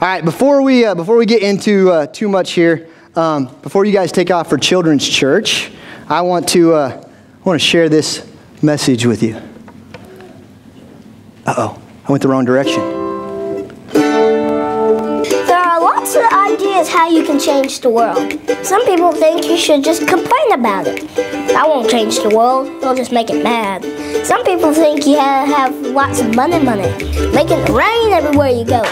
All right, before we get into too much here, before you guys take off for Children's Church, I want to share this message with you. Uh-oh, I went the wrong direction. There are lots of ideas how you can change the world. Some people think you should just complain about it. That won't change the world, it'll just make it mad. Some people think you have lots of money, making it rain everywhere you go.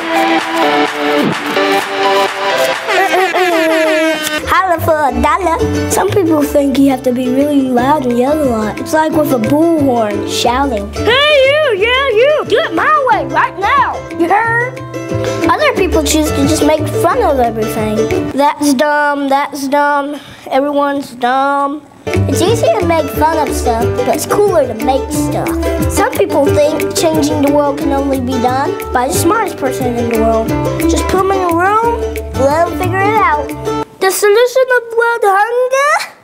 Holla for $1. Some people think you have to be really loud and yell a lot. It's like with a bullhorn shouting, "Hey you, yeah you, do it my way right now, you heard?" Other people choose to just make fun of everything. That's dumb, everyone's dumb. It's easy to make fun of stuff, but it's cooler to make stuff. Some people think changing the world can only be done by the smartest person in the world. Just put them in a room, let them figure it out. The solution of world hunger?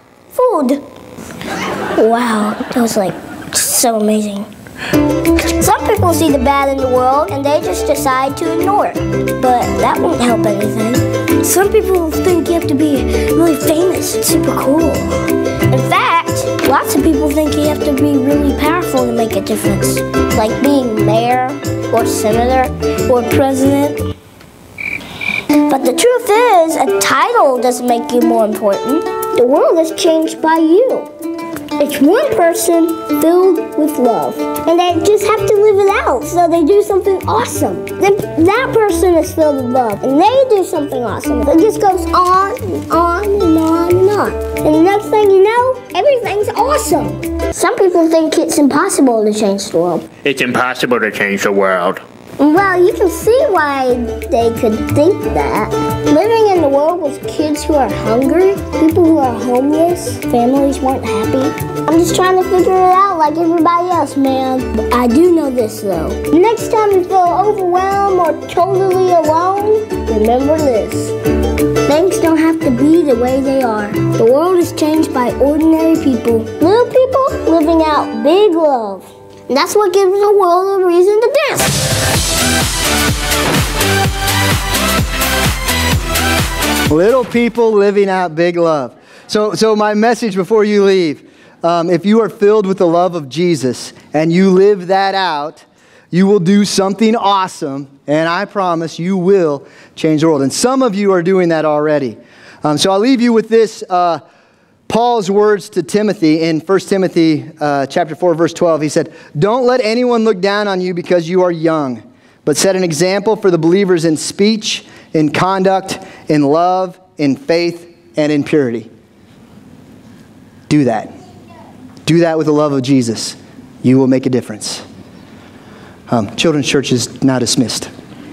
Food. Wow, that was like so amazing. Some people see the bad in the world and they just decide to ignore it, but that won't help anything. Some people think you have to be really famous and super cool. In fact, lots of people think you have to be really powerful to make a difference, like being mayor or senator or president. But the truth is, a title doesn't make you more important. The world is changed by you. It's one person filled with love, and they just have to live it out, so they do something awesome. Then that person is filled with love, and they do something awesome. It just goes on and on and on and on. And the next thing you know, everything's awesome. Some people think it's impossible to change the world. It's impossible to change the world. Well, you can see why they could think that. Living in the world with kids who are hungry, people who are homeless, families weren't happy. I'm just trying to figure it out like everybody else, man. But I do know this, though. Next time you feel overwhelmed or totally alone, remember this. Things don't have to be the way they are. The world is changed by ordinary people. Little people living out big love. And that's what gives the world a reason to dance. Little people living out big love. So my message before you leave, if you are filled with the love of Jesus and you live that out, you will do something awesome, and I promise you will change the world. And some of you are doing that already. So I'll leave you with this, Paul's words to Timothy in 1 Timothy chapter 4, verse 12. He said, "Don't let anyone look down on you because you are young, but set an example for the believers in speech, in conduct, in love, in faith, and in purity." Do that. Do that with the love of Jesus. You will make a difference. Children's Church is now dismissed.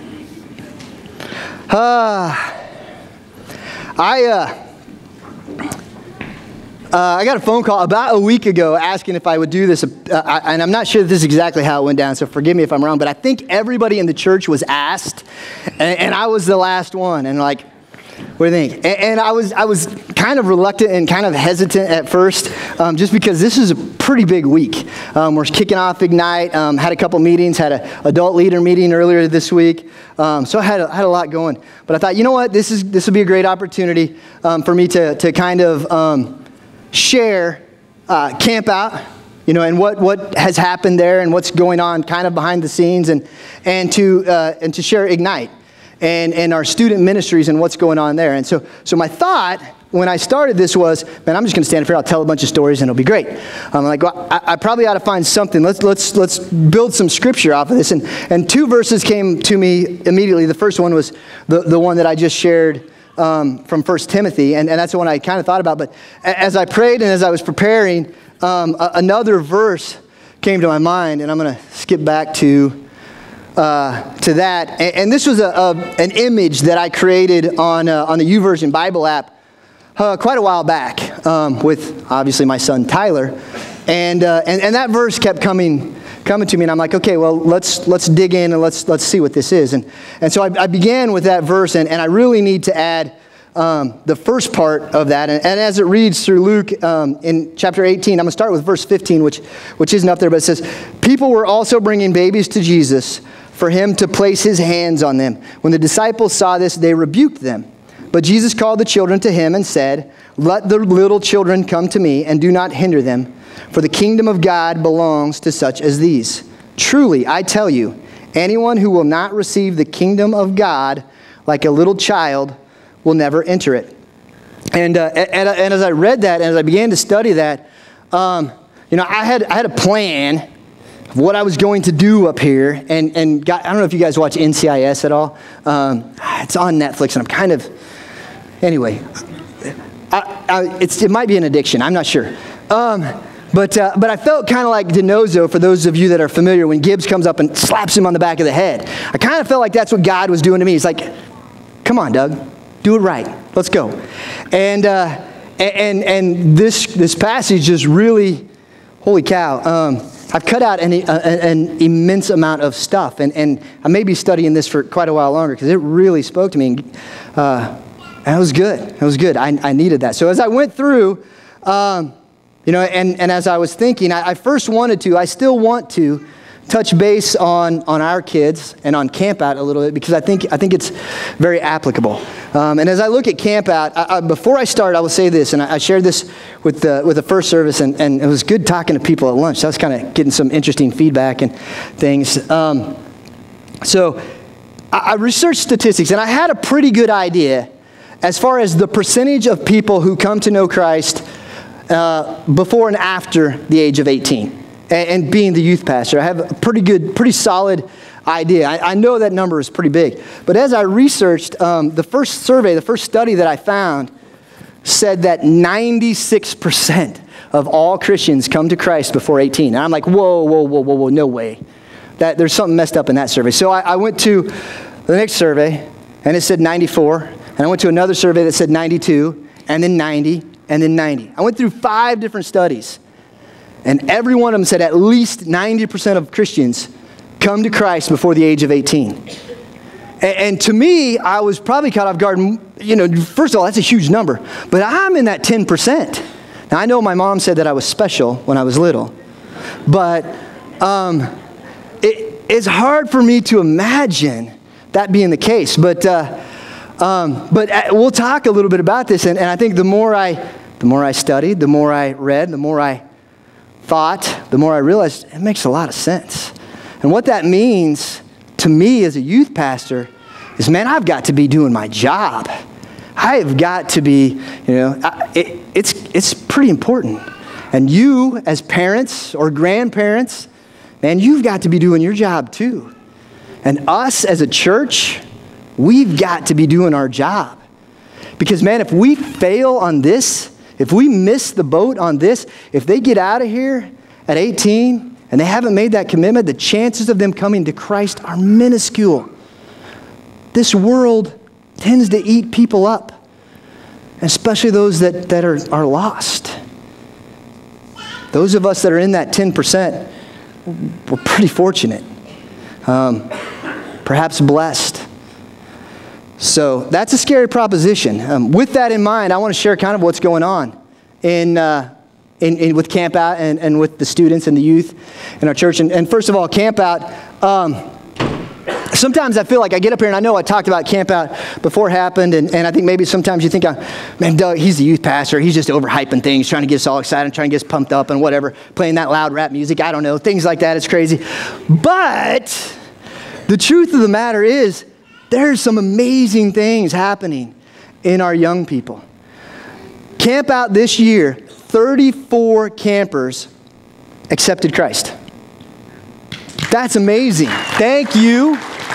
I got a phone call about a week ago asking if I would do this, and I'm not sure this is exactly how it went down, so forgive me if I'm wrong, but I think everybody in the church was asked, and I was the last one, and like, what do you think? And I was kind of reluctant and kind of hesitant at first, just because this is a pretty big week. We're kicking off Ignite, had a couple meetings, had an adult leader meeting earlier this week, so I had a lot going. But I thought, you know what, this would be a great opportunity for me to kind of share Camp Out, and what has happened there and what's going on kind of behind the scenes, and to share Ignite and our student ministries and what's going on there. And so my thought when I started this was, man, I'm just going to stand up here, I'll tell a bunch of stories and it'll be great. I'm like, well, I probably ought to find something. Let's build some scripture off of this. And two verses came to me immediately. The first one was the one that I just shared from 1 Timothy, and that's the one I kind of thought about. But as I prayed and as I was preparing, another verse came to my mind, and I'm going to skip back to that. And this was an image that I created on the YouVersion Bible app quite a while back with obviously my son Tyler, and that verse kept coming to me, and I'm like, okay, well, let's dig in and let's see what this is. And so I began with that verse, and I really need to add the first part of that. And as it reads through Luke in chapter 18, I'm going to start with verse 15, which isn't up there, but it says, "People were also bringing babies to Jesus, for him to place his hands on them. When the disciples saw this, they rebuked them. But Jesus called the children to him and said, "Let the little children come to me, and do not hinder them, for the kingdom of God belongs to such as these. Truly, I tell you, anyone who will not receive the kingdom of God like a little child will never enter it." And as I read that, and as I began to study that, I had a plan of what I was going to do up here. And I don't know if you guys watch NCIS at all. It's on Netflix, and I'm kind of, anyway, it might be an addiction. I'm not sure. But I felt kind of like DiNozzo, for those of you that are familiar, when Gibbs comes up and slaps him on the back of the head. I kind of felt like that's what God was doing to me. He's like, "Come on, Doug, do it right. Let's go." And this passage just really, holy cow. I've cut out an immense amount of stuff, and I may be studying this for quite a while longer because it really spoke to me. And it was good. It was good. I needed that. So as I went through, and as I was thinking, I still want to touch base on our kids and on Camp Out a little bit, because I think it's very applicable. And as I look at Camp Out, before I start, I will say this, and I shared this with the first service, and it was good talking to people at lunch. I was kind of getting some interesting feedback and things. So I researched statistics, and I had a pretty good idea as far as the percentage of people who come to know Christ before and after the age of 18. And being the youth pastor, I have a pretty solid idea. I know that number is pretty big. But as I researched, the first study that I found said that 96% of all Christians come to Christ before 18. And I'm like, whoa, no way. There's something messed up in that survey. So I went to the next survey, and it said 94. And I went to another survey that said 92, and then 90, and then 90. I went through 5 different studies. And every one of them said at least 90% of Christians come to Christ before the age of 18. And to me, I was probably caught off guard. First of all, that's a huge number. But I'm in that 10%. Now, I know my mom said that I was special when I was little. But it's hard for me to imagine that being the case. But we'll talk a little bit about this. And I think the more I studied, the more I read, the more I thought, the more I realized it makes a lot of sense. And what that means to me as a youth pastor is, man, I've got to be doing my job. I have got to be, it's pretty important. And you as parents or grandparents, man, you've got to be doing your job too. And us as a church, we've got to be doing our job. Because, man, if we fail on this, if we miss the boat on this, if they get out of here at 18 and they haven't made that commitment, the chances of them coming to Christ are minuscule. This world tends to eat people up, especially those that are lost. Those of us that are in that 10%, we're pretty fortunate, perhaps blessed. So that's a scary proposition. With that in mind, I want to share kind of what's going on with Camp Out and with the students and the youth in our church. And first of all, Camp Out, sometimes I feel like I get up here and I know I talked about Camp Out before it happened, and I think maybe sometimes you think, man, Doug, he's the youth pastor. He's just overhyping things, trying to get us all excited, trying to get us pumped up and whatever, playing that loud rap music. I don't know, things like that. It's crazy. But the truth of the matter is, there's some amazing things happening in our young people. Camp Out this year, 34 campers accepted Christ. That's amazing. Thank you.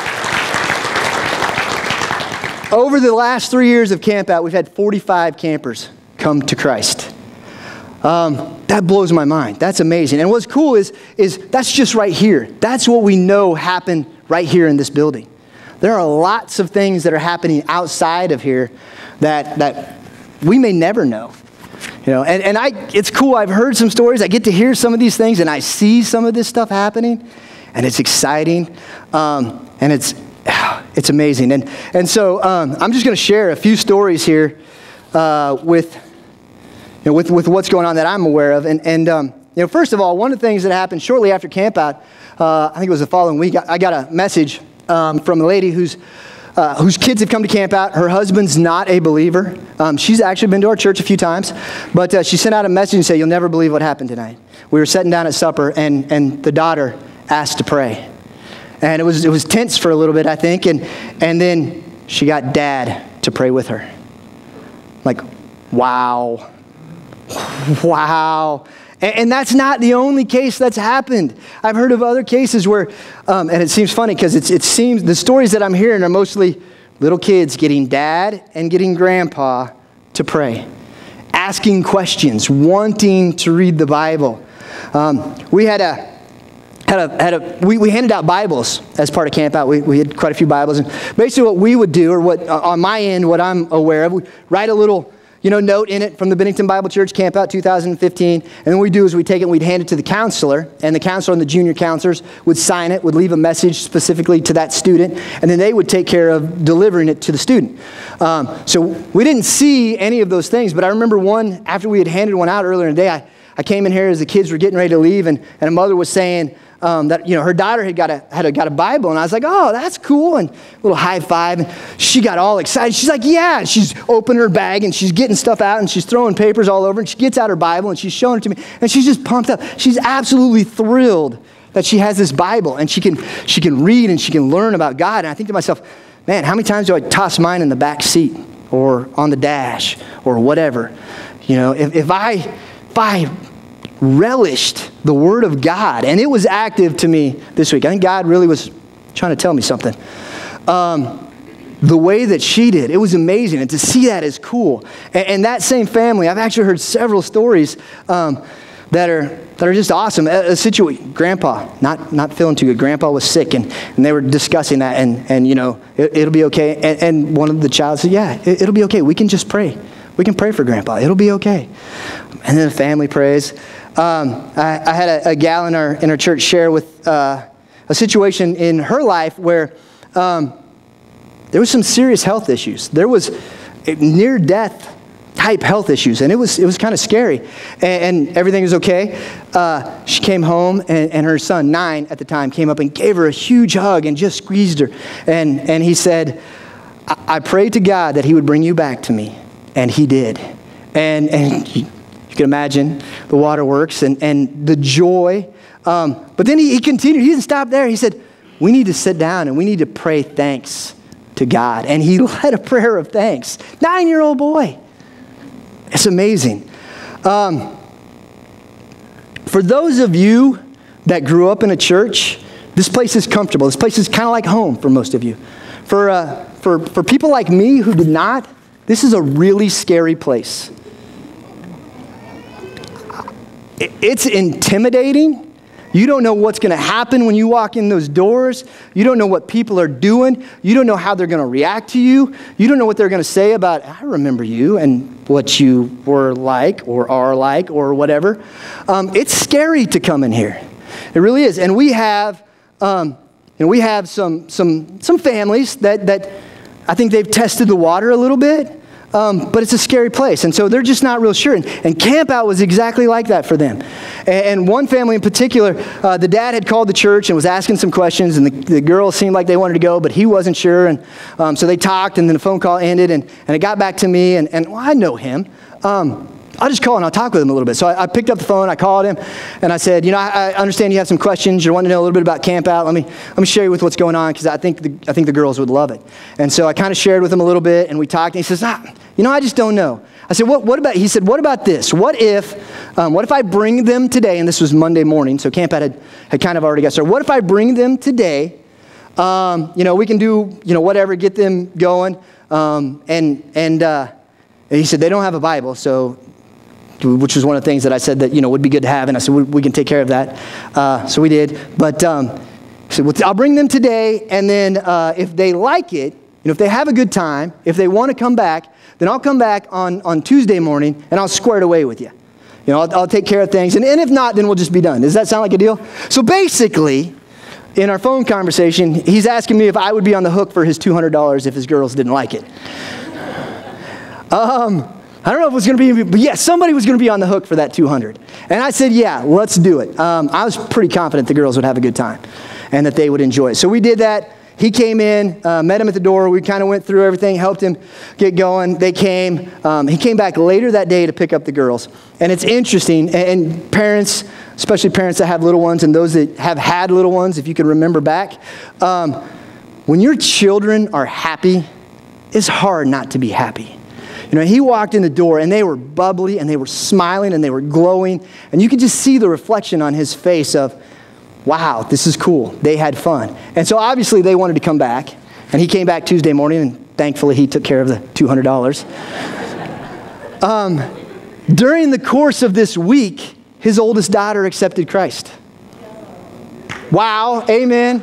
Over the last 3 years of Camp Out, we've had 45 campers come to Christ. That blows my mind. That's amazing. And what's cool is that's just right here. That's what we know happened right here in this building. There are lots of things that are happening outside of here that we may never know. It's cool. I've heard some stories. I get to hear some of these things, and I see some of this stuff happening, and it's exciting, and it's amazing. And so I'm just going to share a few stories here with what's going on that I'm aware of. And first of all, one of the things that happened shortly after camp out, I think it was the following week, I got a message from a lady whose kids have come to camp out. Her husband's not a believer. She's actually been to our church a few times, but she sent out a message and said, "You'll never believe what happened tonight. We were sitting down at supper, and the daughter asked to pray. And it was tense for a little bit, I think, and then she got Dad to pray with her." Like, wow. Wow. And that's not the only case that's happened. I've heard of other cases where, and it seems funny because it seems the stories that I'm hearing are mostly little kids getting Dad and getting Grandpa to pray, asking questions, wanting to read the Bible. We handed out Bibles as part of Camp Out. We had quite a few Bibles, and basically what we would do, or what on my end, what I'm aware of, we write a little note in it from the Bennington Bible Church, Camp Out 2015, and then what we do is we take it and we'd hand it to the counselor, and the counselor and the junior counselors would sign it, would leave a message specifically to that student, and then they would take care of delivering it to the student. So we didn't see any of those things, but I remember one, after we had handed one out earlier in the day, I came in here as the kids were getting ready to leave, and a mother was saying that her daughter had got a Bible, and I was like, "Oh, that's cool," and a little high five, and she got all excited. She's like, "Yeah," and she's opening her bag, and she's getting stuff out, and she's throwing papers all over, and she gets out her Bible, and she's showing it to me, and she's just pumped up. She's absolutely thrilled that she has this Bible, and she can read, and she can learn about God. And I think to myself, man, how many times do I toss mine in the back seat, or on the dash, or whatever? If I relished the Word of God, and it was active to me this week. I think God really was trying to tell me something. The way that she did, it was amazing, and to see that is cool. And that same family, I've actually heard several stories that are just awesome. A situation, Grandpa not feeling too good. Grandpa was sick, and they were discussing that, and it'll be okay. And one of the child said, "Yeah, it'll be okay. We can just pray. We can pray for Grandpa. It'll be okay." And then the family prays. I had a gal in our church share with a situation in her life where there was some serious health issues. There was near-death type health issues, and it was kind of scary. And everything was okay. She came home, and her son, 9 at the time, came up and gave her a huge hug and just squeezed her. And he said, I prayed to God that He would bring you back to me, and He did. And you can imagine the waterworks and the joy. But then he continued. He didn't stop there. He said, we need to sit down and we need to pray thanks to God. And he led a prayer of thanks. 9-year-old boy. It's amazing. For those of you that grew up in a church, this place is comfortable. This place is kind of like home for most of you. For people like me who did not, this is a really scary place. It's intimidating. You don't know what's going to happen when you walk in those doors. You don't know what people are doing. You don't know how they're going to react to you. You don't know what they're going to say about, I remember you and what you were like or are like or whatever. It's scary to come in here. It really is. And we have some families that I think they've tested the water a little bit. But it's a scary place, and so they're just not real sure. And Camp Out was exactly like that for them. And one family in particular, the dad had called the church and was asking some questions, and the girls seemed like they wanted to go, but he wasn't sure. And so they talked, and then the phone call ended, and it got back to me, and well, I know him. I'll just call and I'll talk with him a little bit. So I picked up the phone, I called him, and I said, I understand you have some questions. You're wanting to know a little bit about Camp Out. Let me share you with what's going on, because I think the girls would love it. And so I kind of shared with him a little bit, and we talked, and he says, I just don't know. I said, what about, he said, what about this? What if I bring them today, and this was Monday morning, so Camp Out had kind of already got started. What if I bring them today, we can do, whatever, get them going, and he said, they don't have a Bible, which was one of the things that I said that, would be good to have. And I said, we can take care of that. So we did. But he said, well, I'll bring them today. And then if they like it, if they have a good time, if they want to come back, then I'll come back on Tuesday morning and I'll square it away with you. I'll take care of things. And if not, then we'll just be done. Does that sound like a deal? So basically, in our phone conversation, he's asking me if I would be on the hook for his $200 if his girls didn't like it. I don't know if it was going to be, but yeah, somebody was going to be on the hook for that 200. And I said, yeah, let's do it. I was pretty confident the girls would have a good time and that they would enjoy it. So we did that. He came in, met him at the door. We kind of went through everything, helped him get going. They came. He came back later that day to pick up the girls. And it's interesting, and parents, especially parents that have little ones and those that have had little ones, if you can remember back, when your children are happy, it's hard not to be happy. You know, he walked in the door and they were bubbly and they were smiling and they were glowing. And you could just see the reflection on his face of, wow, this is cool. They had fun. And so obviously they wanted to come back. And he came back Tuesday morning and thankfully he took care of the $200. During the course of this week, his oldest daughter accepted Christ. Wow, amen.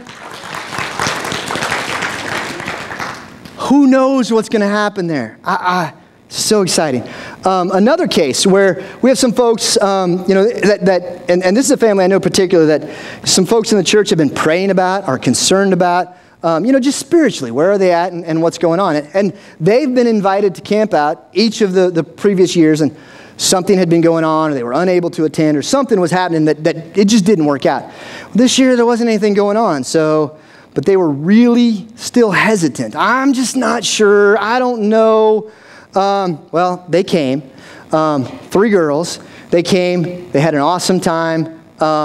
Who knows what's going to happen there? So exciting. Another case where we have some folks, and this is a family I know particularly that some folks in the church have been praying about, are concerned about, just spiritually, where are they at and what's going on? And they've been invited to camp out each of the previous years, and something had been going on, or they were unable to attend, or something was happening that it just didn't work out. This year there wasn't anything going on, but they were really still hesitant. I'm just not sure. I don't know. Well, they came, 3 girls, they came, they had an awesome time,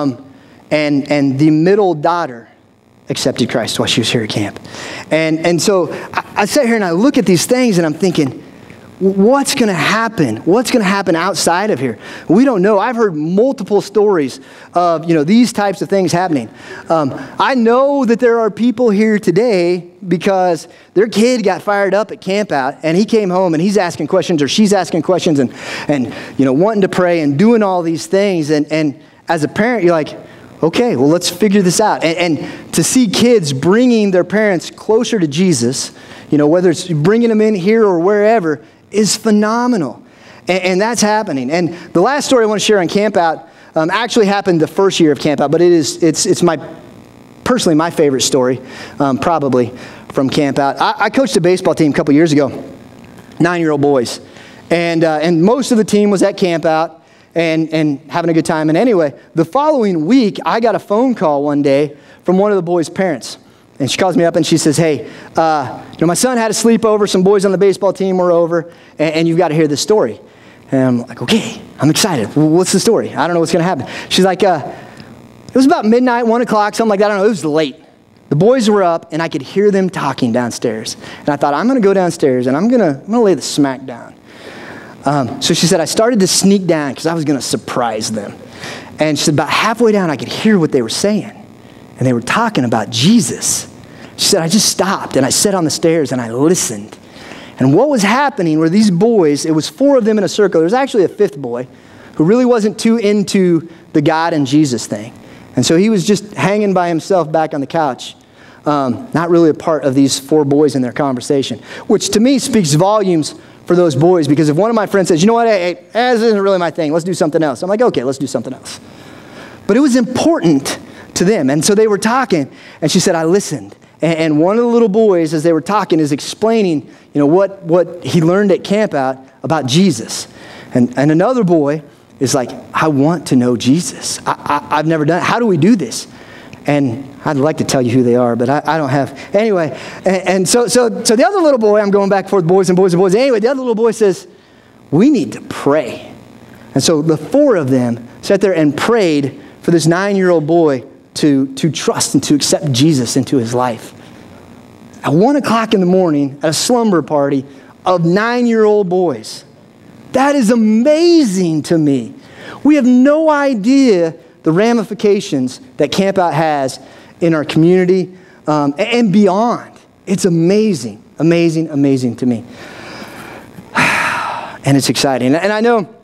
and the middle daughter accepted Christ while she was here at camp. And so I sit here and I look at these things and I'm thinking, what's going to happen? What's going to happen outside of here? We don't know. I've heard multiple stories of, these types of things happening. I know that there are people here today because their kid got fired up at camp out and he came home and he's asking questions or she's asking questions and wanting to pray and doing all these things. And as a parent, you're like, okay, well, let's figure this out. And to see kids bringing their parents closer to Jesus, whether it's bringing them in here or wherever, is phenomenal. And that's happening. And the last story I want to share on Camp Out actually happened the first year of Camp Out, but it's personally my favorite story, probably, from Camp Out. I coached a baseball team a couple years ago, 9-year-old boys. And most of the team was at Camp Out and having a good time. And anyway, the following week, I got a phone call one day from one of the boys' parents. And she calls me up and she says, hey, my son had a sleepover. Some boys on the baseball team were over, and you've got to hear this story. And I'm like, okay, I'm excited. Well, what's the story? I don't know what's going to happen. She's like, it was about midnight, 1 o'clock, something like that. I don't know. It was late. The boys were up, and I could hear them talking downstairs. And I thought, I'm going to go downstairs, and I'm going to lay the smack down. So she said, I started to sneak down because I was going to surprise them. And she said, about halfway down, I could hear what they were saying. And they were talking about Jesus. She said, I just stopped and I sat on the stairs and I listened. And what was happening were these boys, it was 4 of them in a circle. There was actually a 5th boy who really wasn't too into the God and Jesus thing. And so he was just hanging by himself back on the couch, not really a part of these 4 boys in their conversation, which to me speaks volumes for those boys, because if one of my friends says, you know what, hey, this isn't really my thing, let's do something else. I'm like, okay, let's do something else. But it was important to them. And so they were talking, and she said, I listened. And one of the little boys, as they were talking, is explaining, what he learned at Camp Out about Jesus. And another boy is like, I want to know Jesus. I've never done it. How do we do this? And I'd like to tell you who they are, but I don't have. Anyway, and so the other little boy, I'm going back and forth, boys and boys and boys. Anyway, the other little boy says, we need to pray. And so the 4 of them sat there and prayed for this 9-year-old boy to trust and to accept Jesus into his life. At 1 o'clock in the morning, at a slumber party of 9-year-old boys. That is amazing to me. We have no idea the ramifications that Camp Out has in our community and beyond. It's amazing, amazing, amazing to me. And it's exciting. And I know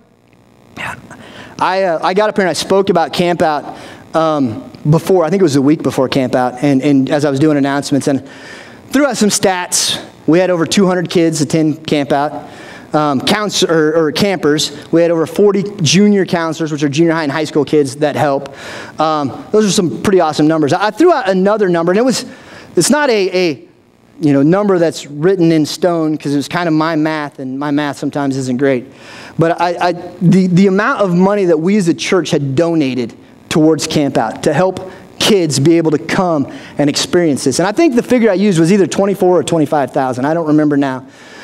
I got up here and I spoke about Camp Out before, I think it was a week before Camp Out, and as I was doing announcements, and threw out some stats. We had over 200 kids attend Camp Out. Campers. We had over 40 junior counselors, which are junior high and high school kids that help. Those are some pretty awesome numbers. I threw out another number, and it's not a number that's written in stone, because it was kind of my math, and my math sometimes isn't great. But the amount of money that we as a church had donated towards Camp Out to help kids be able to come and experience this. And I think the figure I used was either 24 or 25,000. I don't remember now.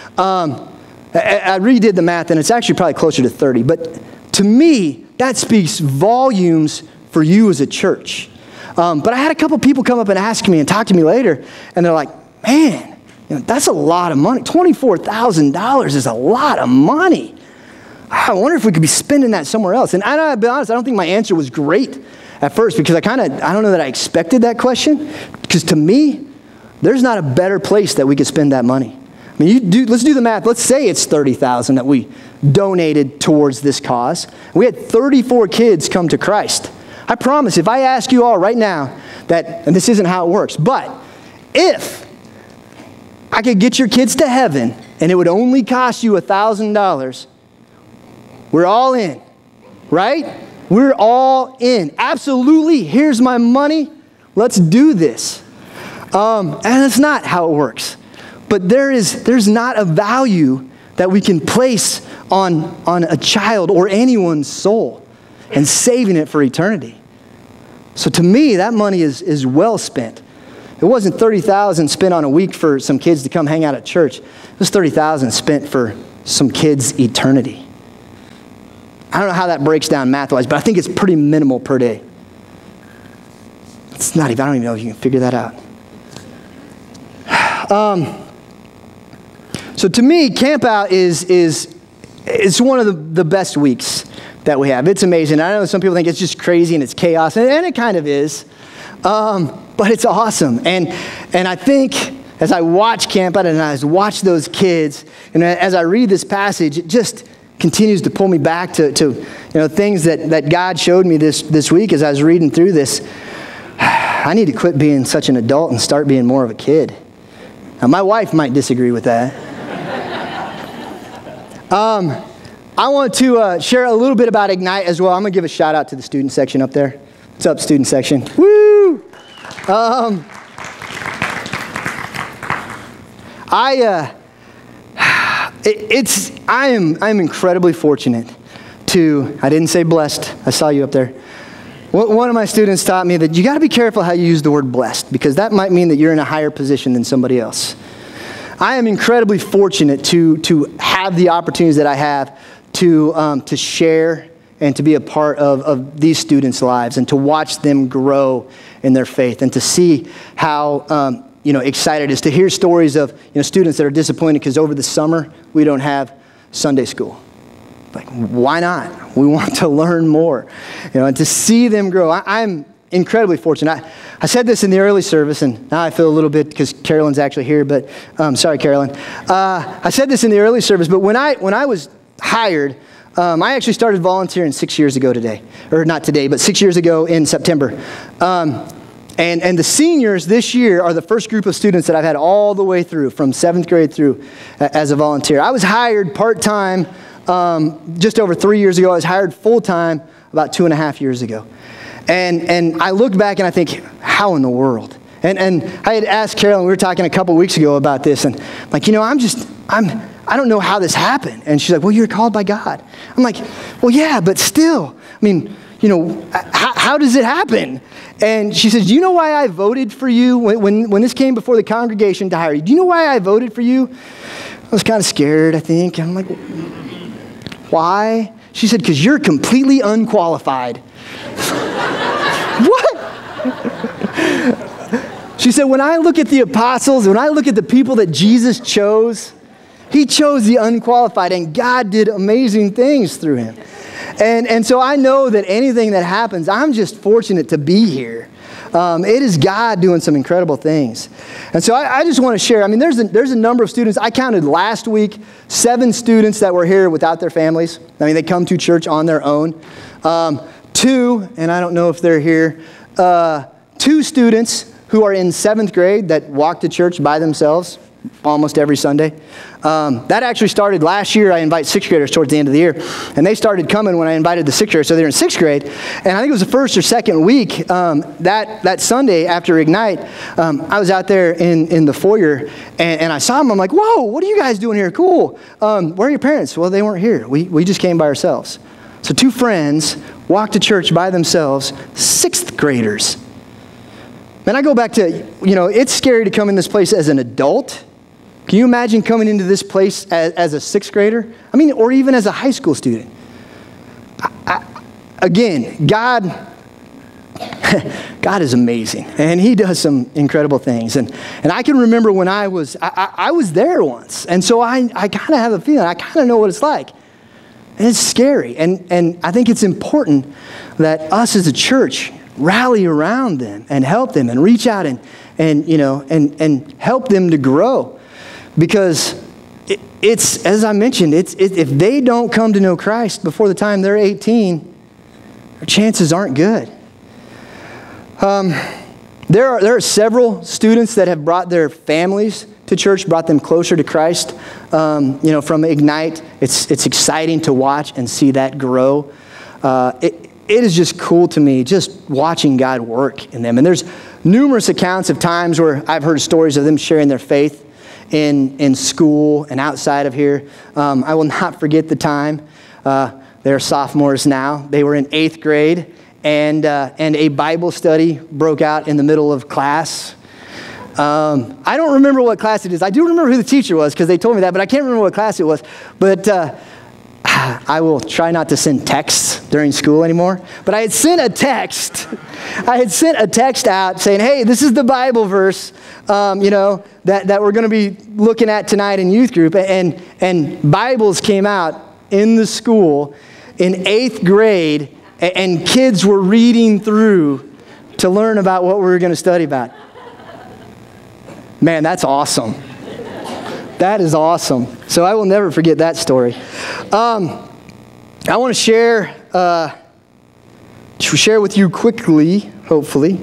I redid the math, and it's actually probably closer to 30. But to me, that speaks volumes for you as a church. But I had a couple people come up and ask me and talk to me later, and they're like, man, that's a lot of money. $24,000 is a lot of money. I wonder if we could be spending that somewhere else. And I'll be honest, I don't think my answer was great at first, because I don't know that I expected that question. Because to me, there's not a better place that we could spend that money. I mean, let's do the math. Let's say it's $30,000 that we donated towards this cause. We had 34 kids come to Christ. I promise, if I ask you all right now and this isn't how it works, but if I could get your kids to heaven and it would only cost you $1,000, we're all in, right? We're all in. Absolutely, here's my money. Let's do this. And it's not how it works. But there's not a value that we can place on a child or anyone's soul and saving it for eternity. So to me, that money is well spent. It wasn't $30,000 spent on a week for some kids to come hang out at church. It was $30,000 spent for some kids' eternity. I don't know how that breaks down math-wise, but I think it's pretty minimal per day. I don't even know if you can figure that out. So to me, Camp Out is one of the best weeks that we have. It's amazing. I know some people think it's just crazy and it's chaos, and it kind of is. But it's awesome. And I think as I watch Camp Out and I watch those kids, and as I read this passage, it just continues to pull me back to things that God showed me this week as I was reading through this. I need to quit being such an adult and start being more of a kid. Now, my wife might disagree with that. I want to share a little bit about Ignite as well. I'm going to give a shout out to the student section up there. What's up, student section? Woo! I'm incredibly fortunate to, I didn't say blessed, I saw you up there. One of my students taught me that you got to be careful how you use the word blessed, because that might mean that you're in a higher position than somebody else. I am incredibly fortunate to have the opportunities that I have to share and to be a part of these students' lives and to watch them grow in their faith and to see how excited it is to hear stories of students that are disappointed because over the summer we don't have Sunday school. Like, why not? We want to learn more, and to see them grow. I'm incredibly fortunate. I said this in the early service, and now I feel a little bit because Carolyn's actually here, but sorry, Carolyn. I said this in the early service, but when I was hired, I actually started volunteering 6 years ago today, or not today, but 6 years ago in September. And the seniors this year are the first group of students that I've had all the way through, from 7th grade through as a volunteer. I was hired part-time just over 3 years ago. I was hired full-time about 2.5 years ago. And I look back and I think, how in the world? And I had asked Carolyn, we were talking a couple weeks ago about this, and I'm like, I don't know how this happened. And she's like, well, you're called by God. I'm like, well, yeah, but still, I mean, how does it happen? And she says, do you know why I voted for you when this came before the congregation to hire you? Do you know why I voted for you? I was kind of scared, I think. And I'm like, why? She said, because you're completely unqualified. What? She said, when I look at the apostles, when I look at the people that Jesus chose, he chose the unqualified, and God did amazing things through him. And so I know that anything that happens, I'm just fortunate to be here. It is God doing some incredible things. And so I just want to share. I mean, there's a number of students. I counted last week 7 students that were here without their families. I mean, they come to church on their own. 2, and I don't know if they're here, 2 students who are in 7th grade that walk to church by themselves. almost every Sunday. That actually started last year. I invite sixth graders towards the end of the year, and they started coming when I invited the sixth graders, so they're in sixth grade. And I think it was the first or second week, that Sunday after Ignite, I was out there in the foyer, and I saw them. I'm like, whoa, what are you guys doing here? Cool. Where are your parents? Well, they weren't here. We just came by ourselves. So two friends walked to church by themselves, sixth graders. Man, I go back to, it's scary to come in this place as an adult. Can you imagine coming into this place as a sixth grader? Or even as a high school student. Again, God is amazing, and he does some incredible things. And I can remember when I was there once, and so I kind of have a feeling, I kind of know what it's like. And it's scary, and I think it's important that us as a church rally around them and help them and reach out and help them to grow. Because it's, as I mentioned, if they don't come to know Christ before the time they're 18, their chances aren't good. There are several students that have brought their families to church, brought them closer to Christ. From Ignite, it's exciting to watch and see that grow. It is just cool to me, just watching God work in them. And there's numerous accounts of times where I've heard stories of them sharing their faith in school and outside of here. I will not forget the time. They're sophomores now. They were in 8th grade, and a Bible study broke out in the middle of class. I don't remember what class it is. I do remember who the teacher was because they told me that, but I can't remember what class it was. But I will try not to send texts during school anymore. But I had sent a text. Out saying, hey, this is the Bible verse, that we're going to be looking at tonight in youth group. And Bibles came out in the school in 8th grade, and kids were reading through to learn about what we were going to study about. Man, that's awesome. That is awesome. So I will never forget that story. I want to share with you quickly, hopefully.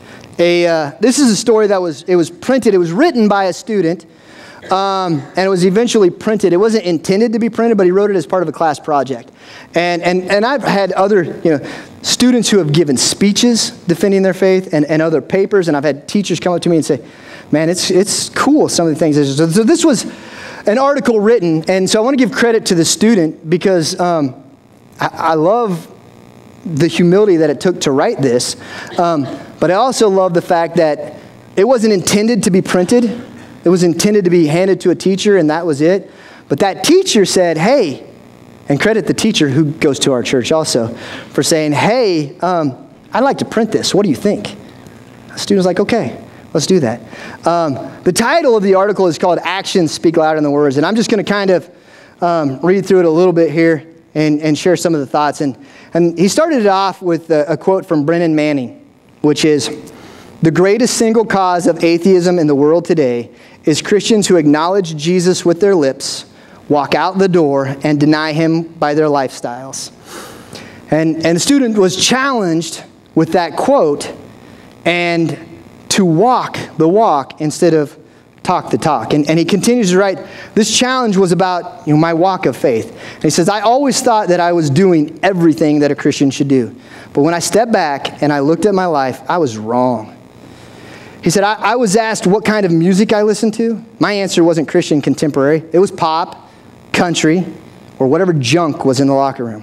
This is a story that was printed. It was written by a student, and it was eventually printed. It wasn't intended to be printed, but he wrote it as part of a class project. And I've had other students who have given speeches defending their faith and other papers, and I've had teachers come up to me and say, man, it's cool, some of the things. So this was an article written, and so I want to give credit to the student because I love the humility that it took to write this, but I also love the fact that it wasn't intended to be printed. It was intended to be handed to a teacher, and that was it. But that teacher said, hey, and credit the teacher who goes to our church also for saying, hey, I'd like to print this. What do you think? The student was like, okay. Let's do that. The title of the article is called Actions Speak Louder Than the Words. And I'm just going to kind of read through it a little bit here and share some of the thoughts. And he started it off with a quote from Brennan Manning, which is, the greatest single cause of atheism in the world today is Christians who acknowledge Jesus with their lips, walk out the door, and deny him by their lifestyles. And the student was challenged with that quote and to walk the walk instead of talk the talk. And he continues to write, this challenge was about my walk of faith. And he says, I always thought that I was doing everything that a Christian should do. But when I stepped back and I looked at my life, I was wrong. He said, I was asked what kind of music I listened to. My answer wasn't Christian contemporary. It was pop, country, or whatever junk was in the locker room.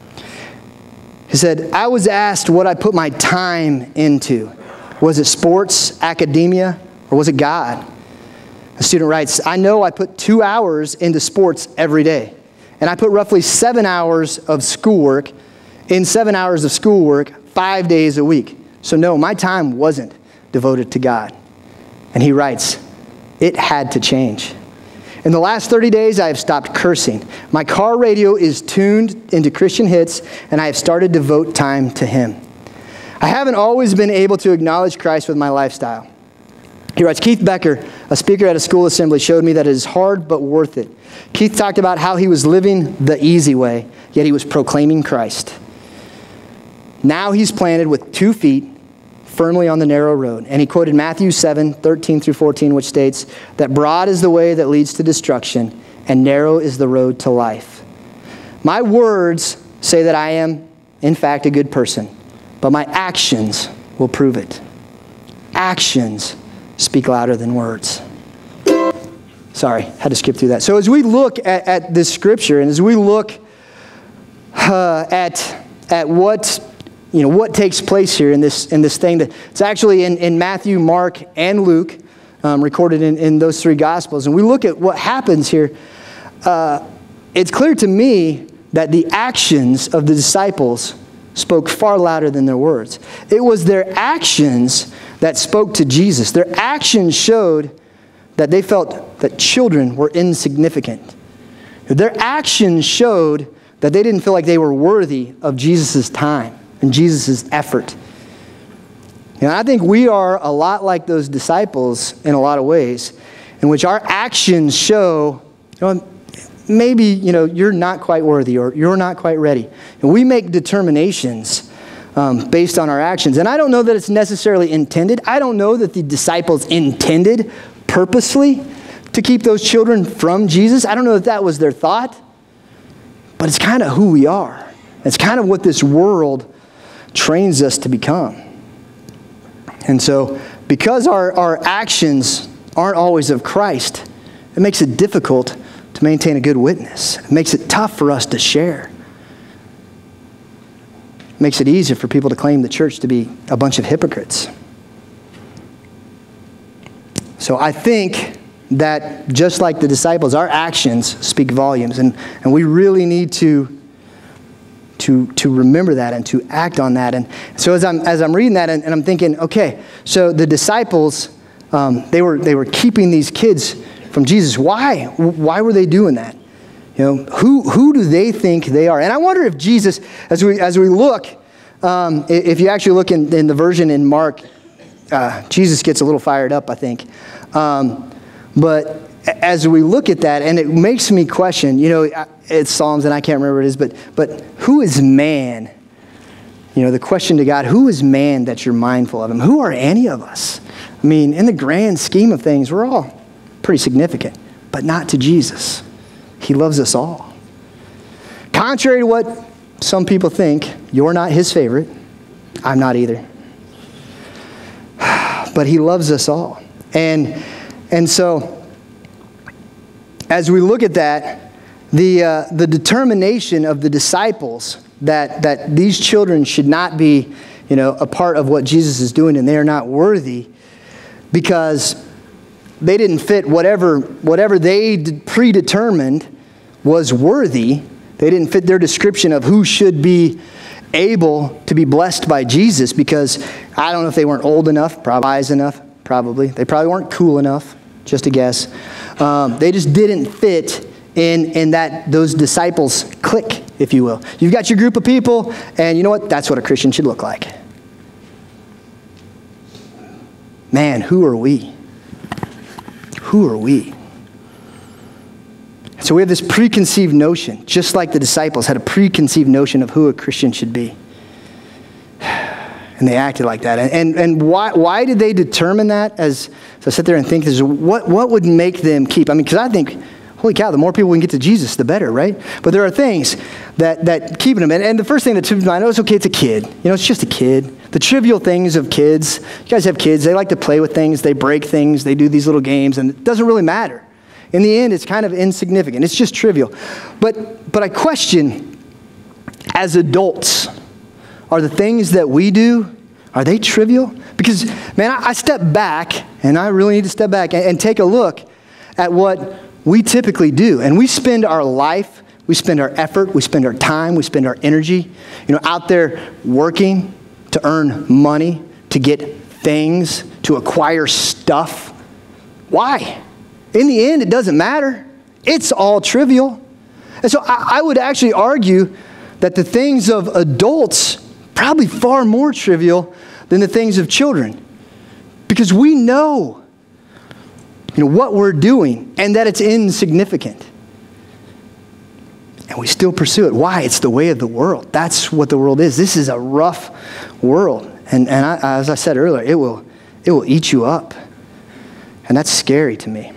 He said, I was asked what I put my time into. Was it sports, academia, or was it God? The student writes, I know I put 2 hours into sports every day. And I put roughly 7 hours of schoolwork in 7 hours of schoolwork 5 days a week. So no, my time wasn't devoted to God. And he writes, it had to change. In the last 30 days, I have stopped cursing. My car radio is tuned into Christian hits, and I have started to devote time to him. I haven't always been able to acknowledge Christ with my lifestyle. He writes, Keith Becker, a speaker at a school assembly, showed me that it is hard but worth it. Keith talked about how he was living the easy way, yet he was proclaiming Christ. Now he's planted with 2 feet, firmly on the narrow road. And he quoted Matthew 7:13-14, which states that broad is the way that leads to destruction, and narrow is the road to life. My words say that I am, in fact, a good person, but my actions will prove it. Actions speak louder than words. Sorry, had to skip through that. So as we look at this scripture, and as we look at what takes place here in this thing, that it's actually in Matthew, Mark, and Luke, recorded in those three Gospels, and we look at what happens here, it's clear to me that the actions of the disciples spoke far louder than their words. It was their actions that spoke to Jesus. Their actions showed that they felt that children were insignificant. Their actions showed that they didn't feel like they were worthy of Jesus' time and Jesus' effort. I think we are a lot like those disciples in a lot of ways, in which our actions show, maybe you're not quite worthy, or you're not quite ready. And we make determinations based on our actions. And I don't know that it's necessarily intended. I don't know that the disciples intended purposely to keep those children from Jesus. I don't know that that was their thought. But it's kind of who we are. It's kind of what this world trains us to become. And so, because our actions aren't always of Christ, it makes it difficult to maintain a good witness. It makes it tough for us to share. It makes it easier for people to claim the church to be a bunch of hypocrites. So I think that just like the disciples, our actions speak volumes, and we really need to remember that and to act on that. And so as I'm reading that, and I'm thinking, okay, so the disciples, they were keeping these kids from Jesus. Why were they doing that? Who do they think they are? And I wonder if Jesus, as we look, if you actually look in the version in Mark, Jesus gets a little fired up, I think. But as we look at that, and it makes me question, it's Psalms and I can't remember what it is, but who is man? The question to God, who is man that you're mindful of him? Who are any of us? I mean, in the grand scheme of things, we're all pretty significant, but not to Jesus. He loves us all. Contrary to what some people think, you're not his favorite. I'm not either. But he loves us all. And so, as we look at that, the determination of the disciples that these children should not be, a part of what Jesus is doing, and they are not worthy because they didn't fit whatever they predetermined was worthy. They didn't fit their description of who should be able to be blessed by Jesus, because I don't know if they weren't old enough, probably wise enough, probably. They probably weren't cool enough, just a guess. They just didn't fit in those disciples' clique, if you will. You've got your group of people, and you know what? That's what a Christian should look like. Man, who are we? Who are we? So we have this preconceived notion, just like the disciples had a preconceived notion of who a Christian should be. And they acted like that. And why did they determine that? So I sit there and think, what would make them keep? I mean, because I think, holy cow, the more people we can get to Jesus, the better, right? But there are things that keep them. And the first thing that trips me, I know it's okay, it's a kid. It's just a kid. The trivial things of kids. You guys have kids. They like to play with things. They break things. They do these little games, and it doesn't really matter. In the end, it's kind of insignificant. It's just trivial. But I question, as adults, are the things that we do, are they trivial? Because, man, I step back, and I really need to step back and take a look at what we typically do. And we spend our life, we spend our effort, we spend our time, we spend our energy, out there working to earn money, to get things, to acquire stuff. Why? In the end, it doesn't matter. It's all trivial. And so I would actually argue that the things of adults probably far more trivial than the things of children. Because we know, what we're doing and that it's insignificant. And we still pursue it. Why? It's the way of the world. That's what the world is. This is a rough world. And as I said earlier, it will eat you up. And that's scary to me.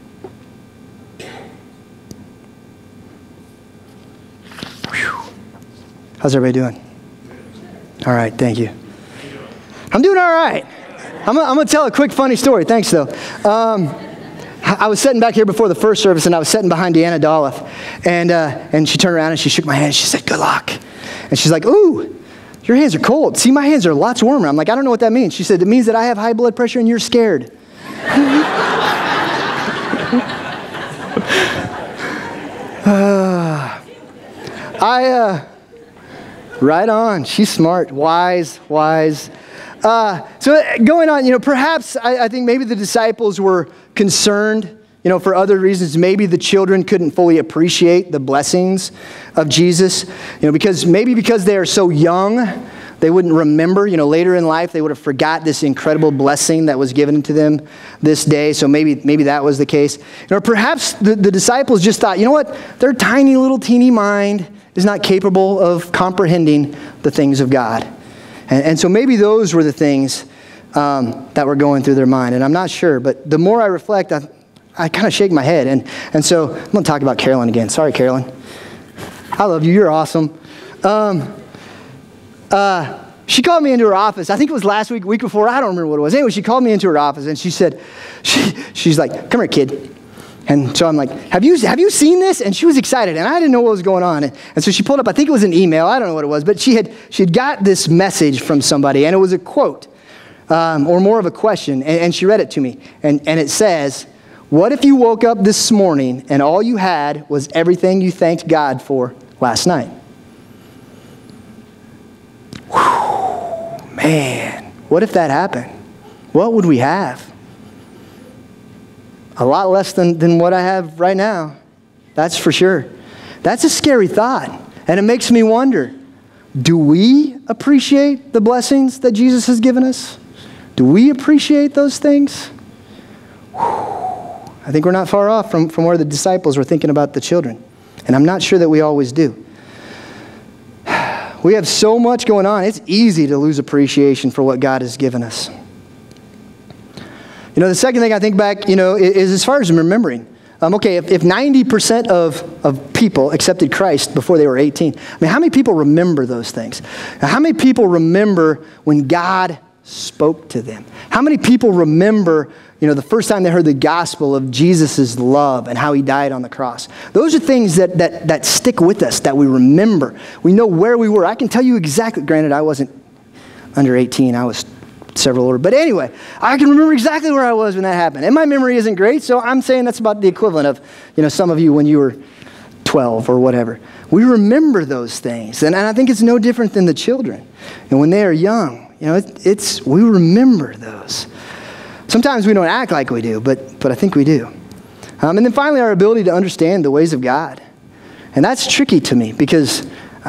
Whew. How's everybody doing? All right, thank you. I'm doing all right. I'm going to tell a quick funny story. Thanks, though. I was sitting back here before the first service, and I was sitting behind Deanna Dolph. And she turned around, and she shook my hand. She said, good luck. And she's like, ooh, your hands are cold. See, my hands are lots warmer. I'm like, I don't know what that means. She said, it means that I have high blood pressure, and you're scared. Right on. She's smart, wise. So going on, perhaps I think maybe the disciples were concerned, for other reasons. Maybe the children couldn't fully appreciate the blessings of Jesus, because they are so young, they wouldn't remember, later in life, they would have forgot this incredible blessing that was given to them this day. So maybe that was the case. Or perhaps the disciples just thought, you know what? Their tiny little teeny mind is not capable of comprehending the things of God. And so maybe those were the things that were going through their mind. And I'm not sure, but the more I reflect, I kind of shake my head. And so I'm going to talk about Carolyn again. Sorry, Carolyn. I love you. You're awesome. She called me into her office. I think it was last week before. I don't remember what it was. Anyway, she called me into her office, and she said, she's like, come here, kid. And so I'm like, have you seen this? And she was excited, and I didn't know what was going on. And so she pulled up, I think it was an email. I don't know what it was, but she had got this message from somebody, and it was a quote, or more of a question, and she read it to me. And it says, what if you woke up this morning and all you had was everything you thanked God for last night? Whew, man, what if that happened? What would we have? A lot less than what I have right now. That's for sure. That's a scary thought. And it makes me wonder, do we appreciate the blessings that Jesus has given us? Do we appreciate those things? Whew. I think we're not far off from where the disciples were thinking about the children. And I'm not sure that we always do. We have so much going on. It's easy to lose appreciation for what God has given us. The second thing I think back, is as far as remembering. Okay, if 90% of people accepted Christ before they were 18, how many people remember those things? Now, how many people remember when God spoke to them? How many people remember, the first time they heard the gospel of Jesus' love and how he died on the cross? Those are things that stick with us, that we remember. We know where we were. I can tell you exactly, granted, I wasn't under 18, I was several older. But anyway, I can remember exactly where I was when that happened. And my memory isn't great, so I'm saying that's about the equivalent of, some of you when you were 12 or whatever. We remember those things. And I think it's no different than the children. And when they are young, we remember those. Sometimes we don't act like we do, but I think we do. And then finally, our ability to understand the ways of God. And that's tricky to me because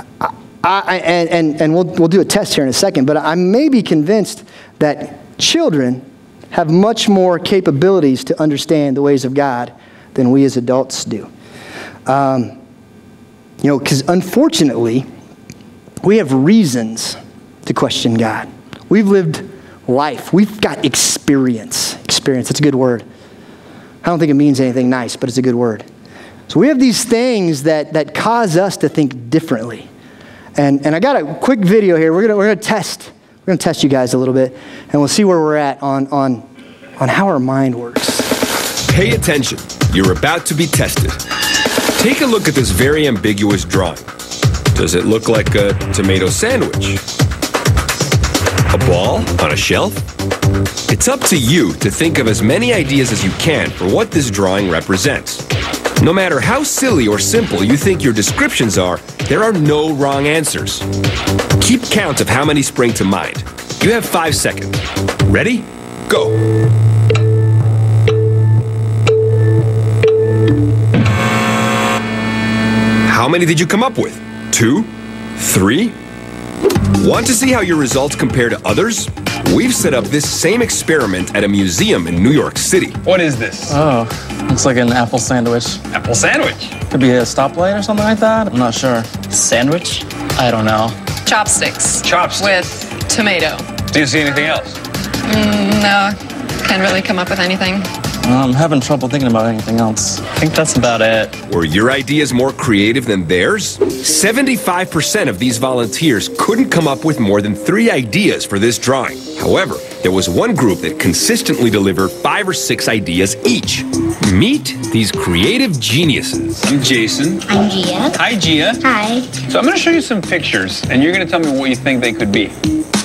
we'll do a test here in a second, but I may be convinced that children have much more capabilities to understand the ways of God than we as adults do. Because unfortunately, we have reasons to question God. We've lived life. We've got experience. Experience, that's a good word. I don't think it means anything nice, but it's a good word. So we have these things that cause us to think differently. And I got a quick video here. We're gonna test you guys a little bit, and we'll see where we're at on how our mind works. Pay attention. You're about to be tested. Take a look at this very ambiguous drawing. Does it look like a tomato sandwich? A ball on a shelf? It's up to you to think of as many ideas as you can for what this drawing represents. No matter how silly or simple you think your descriptions are, there are no wrong answers. Keep count of how many spring to mind. You have 5 seconds. Ready? Go. How many did you come up with? 2? 3? Want to see how your results compare to others? We've set up this same experiment at a museum in New York City. What is this? Oh, looks like an apple sandwich. Apple sandwich? Could be a stoplight or something like that. I'm not sure. Sandwich? I don't know. Chopsticks. Chopsticks. With tomato. Do you see anything else? No, can't really come up with anything. I'm having trouble thinking about anything else. I think that's about it. Were your ideas more creative than theirs? 75% of these volunteers couldn't come up with more than 3 ideas for this drawing. However, there was one group that consistently delivered 5 or 6 ideas each. Meet these creative geniuses. I'm Jason. I'm Gia. Hi, Gia. Hi. So I'm going to show you some pictures, and you're going to tell me what you think they could be.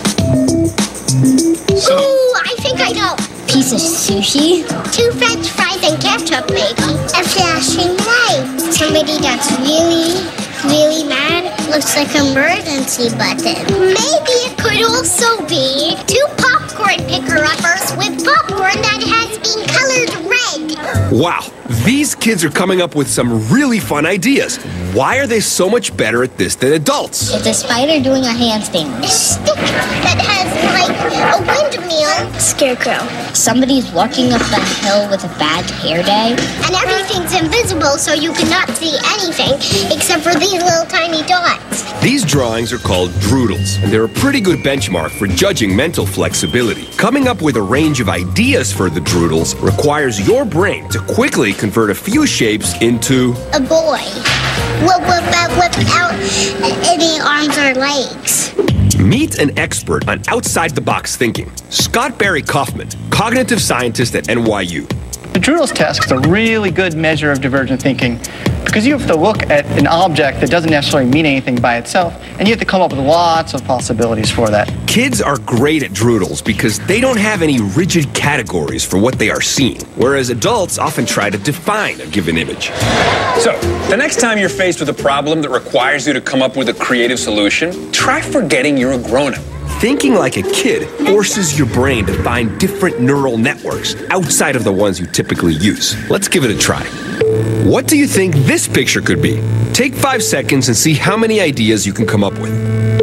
Ooh, I think I know. Piece of sushi. 2 French fries and ketchup, maybe. A flashing light. Somebody that's really mad. Looks like an emergency button. Maybe it could also be 2 popcorn picker-uppers with popcorn that has been colored red. Wow, these kids are coming up with some really fun ideas. Why are they so much better at this than adults? It's a spider doing a handstand. A stick that has, like, a windmill. Scarecrow. Somebody's walking up a hill with a bad hair day. And everything's invisible, so you cannot see anything except for these little tiny dots. These drawings are called droodles, and they're a pretty good benchmark for judging mental flexibility. Coming up with a range of ideas for the droodles requires your brain to quickly convert a few shapes into A boy. Without any arms or legs. Meet an expert on outside-the-box thinking, Scott Barry Kaufman, cognitive scientist at NYU. The Droodles test is a really good measure of divergent thinking because you have to look at an object that doesn't necessarily mean anything by itself, and you have to come up with lots of possibilities for that. Kids are great at droodles because they don't have any rigid categories for what they are seeing, whereas adults often try to define a given image. So, the next time you're faced with a problem that requires you to come up with a creative solution, try forgetting you're a grown-up. Thinking like a kid forces your brain to find different neural networks outside of the ones you typically use. Let's give it a try. What do you think this picture could be? Take 5 seconds and see how many ideas you can come up with.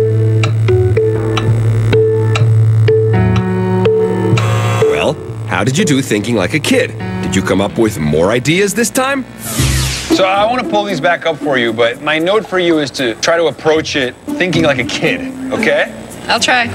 Well, how did you do thinking like a kid? Did you come up with more ideas this time? So I want to pull these back up for you, but my note for you is to try to approach it thinking like a kid, okay? I'll try.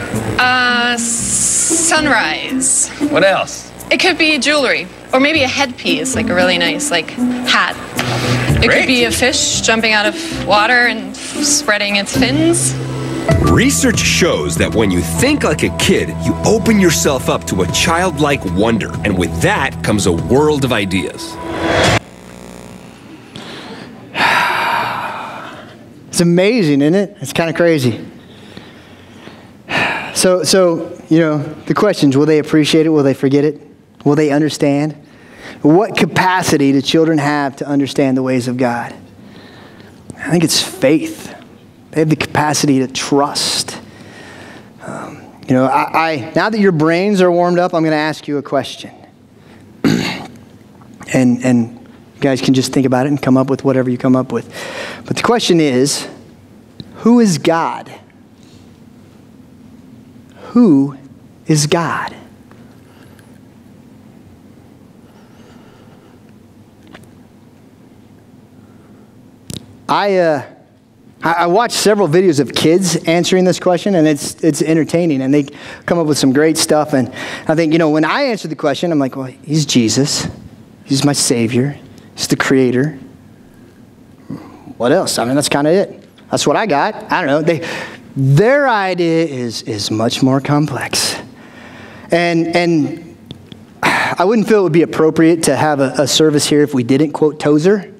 Sunrise. What else? It could be jewelry, or maybe a headpiece, like a really nice, hat. It Great. could be a fish jumping out of water and spreading its fins. Research shows that when you think like a kid, you open yourself up to a childlike wonder, and with that comes a world of ideas. It's amazing, isn't it? It's kind of crazy. So, the questions, will they appreciate it? Will they forget it? Will they understand? What capacity do children have to understand the ways of God? I think it's faith. They have the capacity to trust. Now that your brains are warmed up, I'm going to ask you a question. and you guys can just think about it and come up with whatever you come up with. But the question is, who is God? Who is God? I watched several videos of kids answering this question, and it's entertaining, and they come up with some great stuff. And I think, when I answer the question, I'm like, well, he's Jesus. He's my Savior. He's the Creator. What else? I mean, that's kind of it. That's what I got. I don't know. Their idea is much more complex. And I wouldn't feel it would be appropriate to have a service here if we didn't quote Tozer.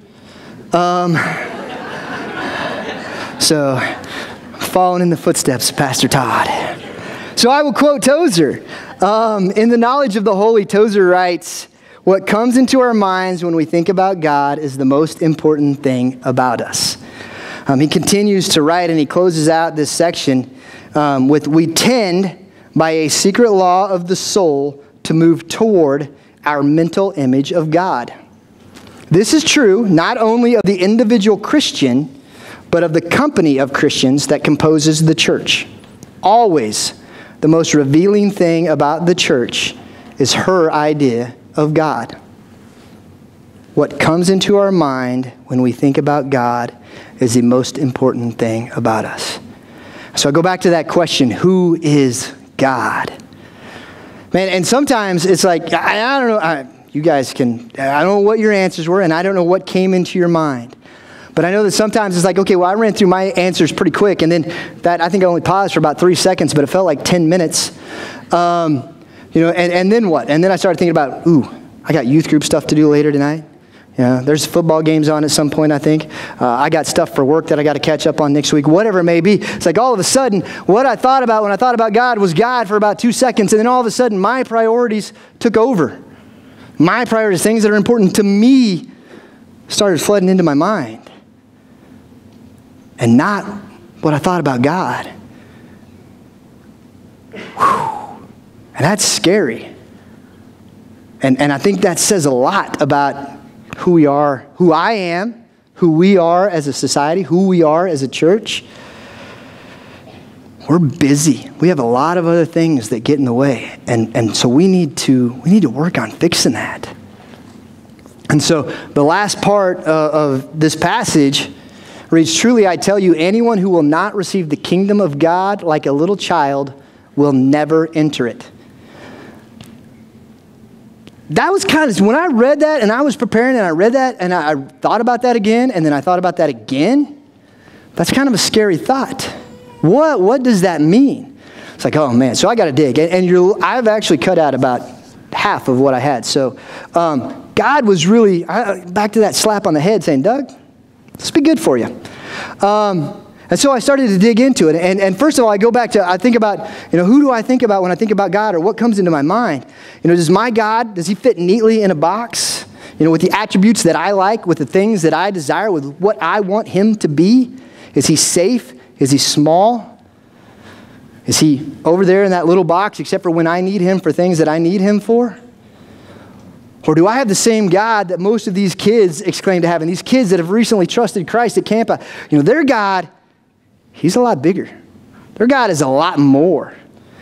So, following in the footsteps of Pastor Todd. So I will quote Tozer. In The Knowledge of the Holy, Tozer writes, "What comes into our minds when we think about God is the most important thing about us." He continues to write, and he closes out this section with, "We tend, by a secret law of the soul, to move toward our mental image of God. This is true not only of the individual Christian, but of the company of Christians that composes the church. Always, the most revealing thing about the church is her idea of God. What comes into our mind when we think about God is the most important thing about us." So I go back to that question, who is God. Man, and sometimes it's like, I don't know, you guys can, I don't know what your answers were, and I don't know what came into your mind. But I know that sometimes it's like, okay, well, I ran through my answers pretty quick, and then I think I only paused for about 3 seconds, but it felt like 10 minutes. And then what? And then I started thinking about, I got youth group stuff to do later tonight. There's football games on at some point, I think. I got stuff for work that I got to catch up on next week, whatever it may be. It's like all of a sudden, what I thought about when I thought about God was God for about 2 seconds, and then all of a sudden, my priorities took over. My priorities, things that are important to me, started flooding into my mind. And not what I thought about God. Whew. And that's scary. And I think that says a lot about who we are, who I am, who we are as a society, who we are as a church. We're busy. We have a lot of other things that get in the way. And so we need to work on fixing that. And so the last part of this passage reads, "Truly I tell you, anyone who will not receive the kingdom of God like a little child will never enter it." That was kind of, when I read that and I was preparing and I read that and I thought about that again and then I thought about that again, that's kind of a scary thought. What does that mean? It's like, oh man, so I got to dig. And I've actually cut out about half of what I had. So God was really, back to that slap on the head saying, Doug, this will be good for you. And so I started to dig into it. And first of all, I think about, who do I think about when I think about God, or what comes into my mind? Does my God, does he fit neatly in a box? With the attributes that I like, with the things that I desire, with what I want him to be? Is he safe? Is he small? Is he over there in that little box except for when I need him for things that I need him for? Or do I have the same God that most of these kids exclaim to have? And these kids that have recently trusted Christ at camp, their God, he's a lot bigger. Their God is a lot more.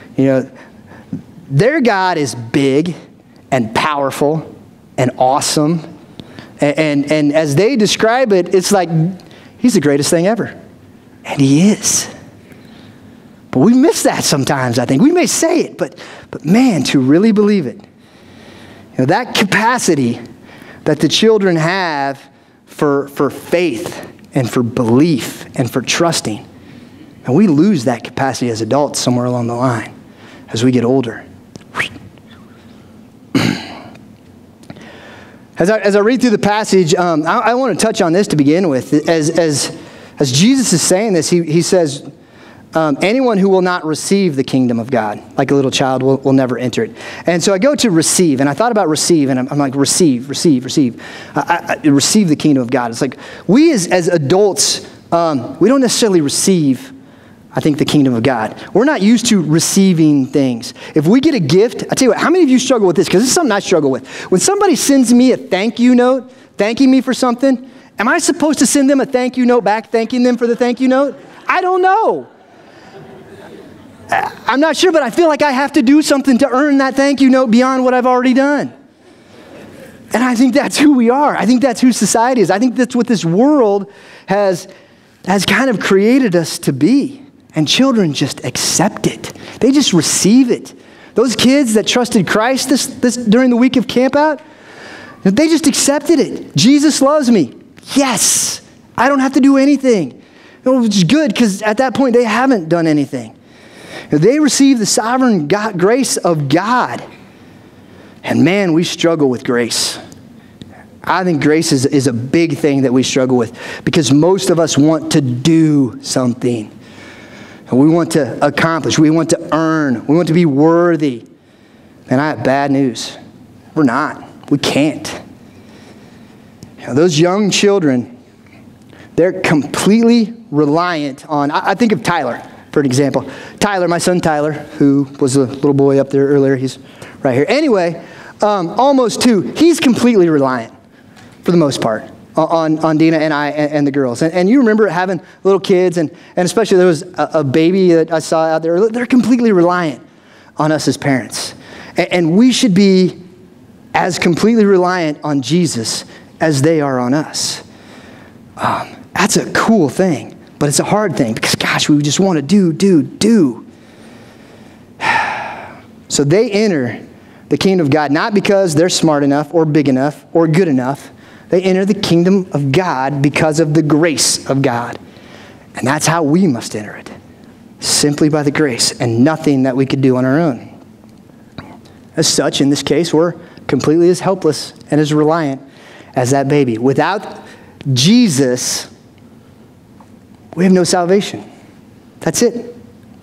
Their God is big and powerful and awesome. And as they describe it, it's like he's the greatest thing ever. And he is. But we miss that sometimes, I think. We may say it, but man, to really believe it. That capacity that the children have for faith and for belief and for trusting. And we lose that capacity as adults somewhere along the line as we get older. As I read through the passage, I want to touch on this to begin with. As Jesus is saying this, he says, anyone who will not receive the kingdom of God, like a little child, will never enter it. And so I go to receive, and I thought about receive, and I'm like, receive. I receive the kingdom of God. It's like, we as adults, we don't necessarily receive, I think, the kingdom of God. We're not used to receiving things. If we get a gift, I tell you what, how many of you struggle with this? Because this is something I struggle with. When somebody sends me a thank you note, thanking me for something, am I supposed to send them a thank you note back, thanking them for the thank you note? I don't know. I'm not sure, but I feel like I have to do something to earn that thank you note beyond what I've already done. And I think that's who we are. I think that's who society is. I think that's what this world has kind of created us to be. And children just accept it. They just receive it. Those kids that trusted Christ this during the week of camp out, they just accepted it. Jesus loves me. Yes. I don't have to do anything. Which is good, because at that point they haven't done anything. They receive the sovereign grace of God. And man, we struggle with grace. I think grace is a big thing that we struggle with, because most of us want to do something. And we want to accomplish. We want to earn. We want to be worthy. And I have bad news. We're not. We can't. Those young children, they're completely reliant on, I think of Tyler, for an example. Tyler, my son Tyler, who was a little boy up there earlier, he's right here. Anyway, almost 2, he's completely reliant, for the most part, on Dina and I and the girls. And you remember having little kids, and especially there was a baby that I saw out there. They're completely reliant on us as parents. And we should be as completely reliant on Jesus as they are on us. That's a cool thing. But it's a hard thing, because, gosh, we just want to do. So they enter the kingdom of God, not because they're smart enough or big enough or good enough. They enter the kingdom of God because of the grace of God. And that's how we must enter it. Simply by the grace and nothing that we could do on our own. As such, in this case, we're completely as helpless and as reliant as that baby. Without Jesus, we have no salvation. That's it.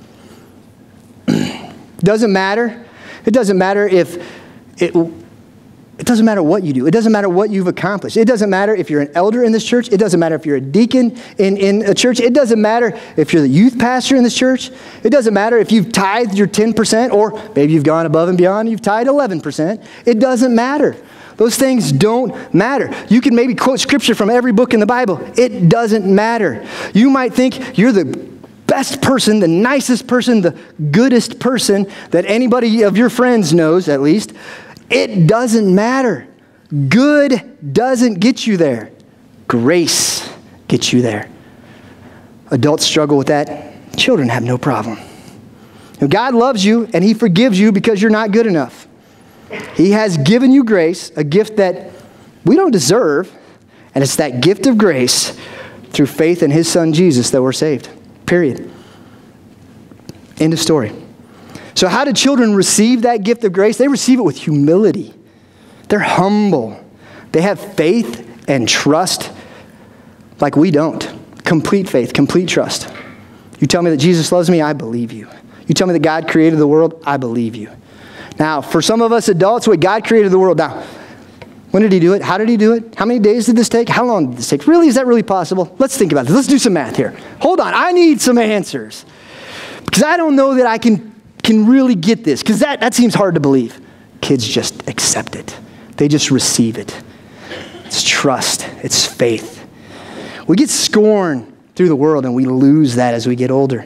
Doesn't matter. It doesn't matter if it doesn't matter what you do. It doesn't matter what you've accomplished. It doesn't matter if you're an elder in this church. It doesn't matter if you're a deacon in a church. It doesn't matter if you're the youth pastor in this church. It doesn't matter if you've tithed your 10% or maybe you've gone above and beyond and you've tithed 11%. It doesn't matter. Those things don't matter. You can maybe quote scripture from every book in the Bible. It doesn't matter. You might think you're the best person, the nicest person, the goodest person that anybody of your friends knows, at least. It doesn't matter. Good doesn't get you there. Grace gets you there. Adults struggle with that. Children have no problem. Now, God loves you and He forgives you because you're not good enough. He has given you grace, a gift that we don't deserve, and it's that gift of grace through faith in His Son Jesus that we're saved. Period. End of story. So how do children receive that gift of grace? They receive it with humility. They're humble. They have faith and trust like we don't. Complete faith, complete trust. You tell me that Jesus loves me, I believe you. You tell me that God created the world, I believe you. Now, for some of us adults, wait, God created the world. Now, when did He do it? How did He do it? How many days did this take? How long did this take? Really, is that really possible? Let's think about this. Let's do some math here. Hold on, I need some answers. Because I don't know that I can really get this. Because that seems hard to believe. Kids just accept it. They just receive it. It's trust. It's faith. We get scorned through the world and we lose that as we get older.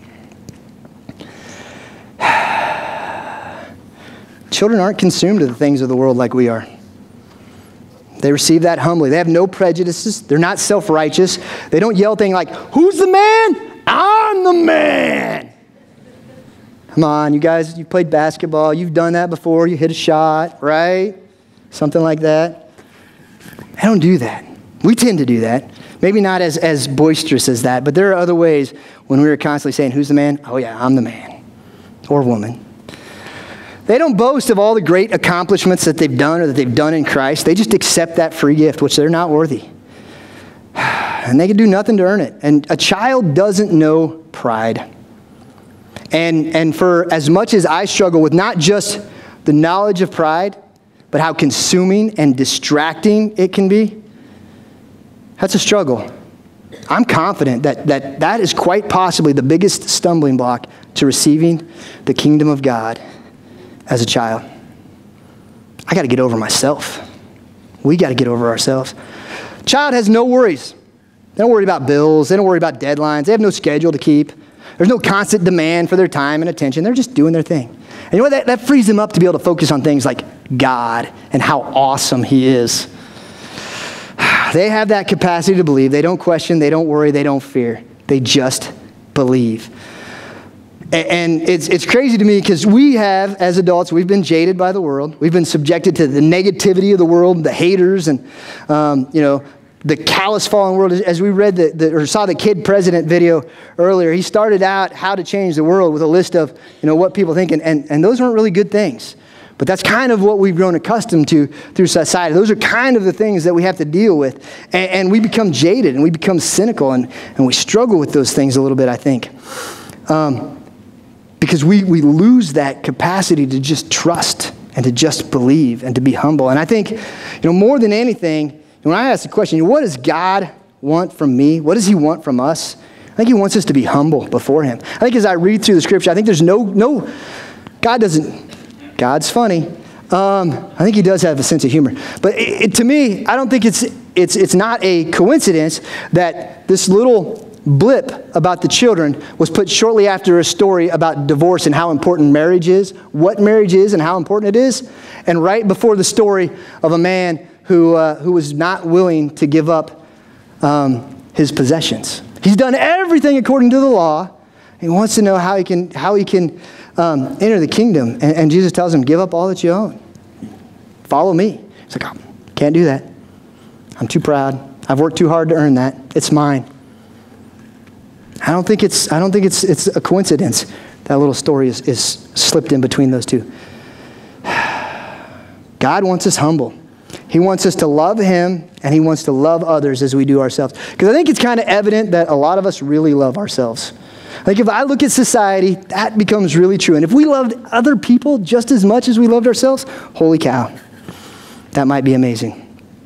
Children aren't consumed to the things of the world like we are. They receive that humbly. They have no prejudices. They're not self-righteous. They don't yell things like, who's the man? I'm the man. Come on, you guys, you've played basketball. You've done that before. You hit a shot, right? Something like that. They don't do that. We tend to do that. Maybe not as boisterous as that, but there are other ways when we are constantly saying, who's the man? Oh yeah, I'm the man or woman. They don't boast of all the great accomplishments that they've done or that they've done in Christ. They just accept that free gift, which they're not worthy. And they can do nothing to earn it. And a child doesn't know pride. And for as much as I struggle with not just the knowledge of pride, but how consuming and distracting it can be, that's a struggle. I'm confident that is quite possibly the biggest stumbling block to receiving the kingdom of God as a child. I got to get over myself. We got to get over ourselves. Child has no worries. They don't worry about bills. They don't worry about deadlines. They have no schedule to keep. There's no constant demand for their time and attention. They're just doing their thing. And you know what? That frees them up to be able to focus on things like God and how awesome He is. They have that capacity to believe. They don't question. They don't worry. They don't fear. They just believe. And it's crazy to me because we have, as adults, we've been jaded by the world. We've been subjected to the negativity of the world, the haters, and the callous fallen world. As we read or saw the Kid President video earlier, he started out how to change the world with a list of what people think, and those weren't really good things. But that's kind of what we've grown accustomed to through society. Those are kind of the things that we have to deal with. And we become jaded and we become cynical and we struggle with those things a little bit, I think. Because we lose that capacity to just trust and to just believe and to be humble. And I think, more than anything, when I ask the question, what does God want from me? What does He want from us? I think He wants us to be humble before Him. I think as I read through the scripture, I think there's God's funny. I think He does have a sense of humor. But to me, I don't think it's not a coincidence that this little blip about the children was put shortly after a story about divorce and how important marriage is, what marriage is and how important it is, and right before the story of a man who was not willing to give up his possessions. He's done everything according to the law. He wants to know how he can enter the kingdom. And Jesus tells him, give up all that you own. Follow me. He's like, oh, can't do that. I'm too proud. I've worked too hard to earn that. It's mine. I don't think it's a coincidence that little story is slipped in between those two. God wants us humble. He wants us to love him, and he wants to love others as we do ourselves. Because I think it's kind of evident that a lot of us really love ourselves. Like if I look at society, that becomes really true. And if we loved other people just as much as we loved ourselves, holy cow, that might be amazing.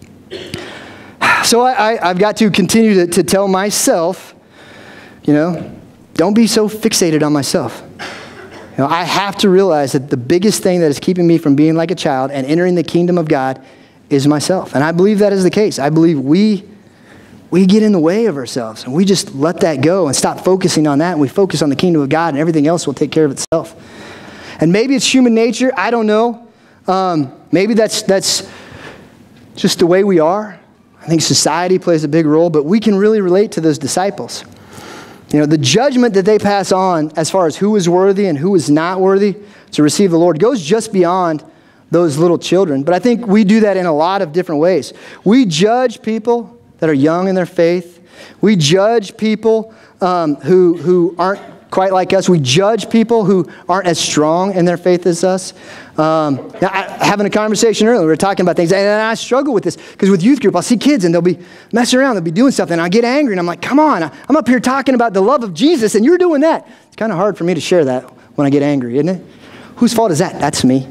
So I've got to continue to tell myself, don't be so fixated on myself. I have to realize that the biggest thing that is keeping me from being like a child and entering the kingdom of God is myself. And I believe that is the case. I believe we get in the way of ourselves and we just let that go and stop focusing on that, and we focus on the kingdom of God, and everything else will take care of itself. And maybe it's human nature. I don't know. Maybe that's just the way we are. I think society plays a big role, but we can really relate to those disciples. The judgment that they pass on as far as who is worthy and who is not worthy to receive the Lord goes just beyond those little children. But I think we do that in a lot of different ways. We judge people that are young in their faith. We judge people who aren't quite like us. We judge people who aren't as strong in their faith as us. Having a conversation earlier, we were talking about things, and I struggle with this because with youth group, I'll see kids and they'll be messing around, they'll be doing something, and I get angry, and I'm like, come on, I'm up here talking about the love of Jesus, and you're doing that. It's kind of hard for me to share that when I get angry, isn't it? Whose fault is that? That's me.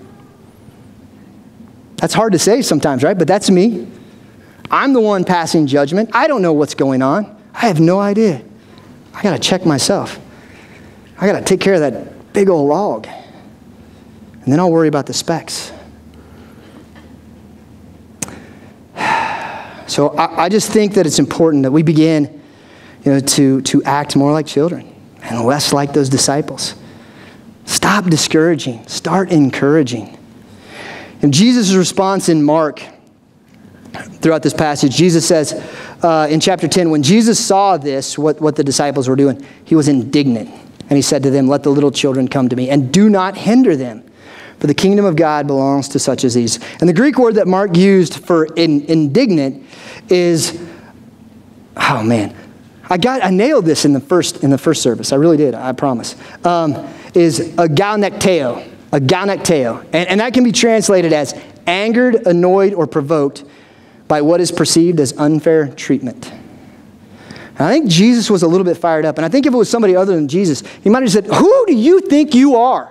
That's hard to say sometimes, right? But that's me. I'm the one passing judgment. I don't know what's going on. I have no idea. I got to check myself. I got to take care of that big old log. And then I'll worry about the specks. So I just think that it's important that we begin to act more like children and less like those disciples. Stop discouraging. Start encouraging. And Jesus' response in Mark, throughout this passage, Jesus says in chapter 10, when Jesus saw this, what the disciples were doing, he was indignant. And he said to them, let the little children come to me, and do not hinder them, for the kingdom of God belongs to such as these. And the Greek word that Mark used for indignant is, oh man, I nailed this in the first service. I really did, I promise. Is agaunekteo. And that can be translated as angered, annoyed, or provoked by what is perceived as unfair treatment. And I think Jesus was a little bit fired up. And I think if it was somebody other than Jesus, he might have said, who do you think you are?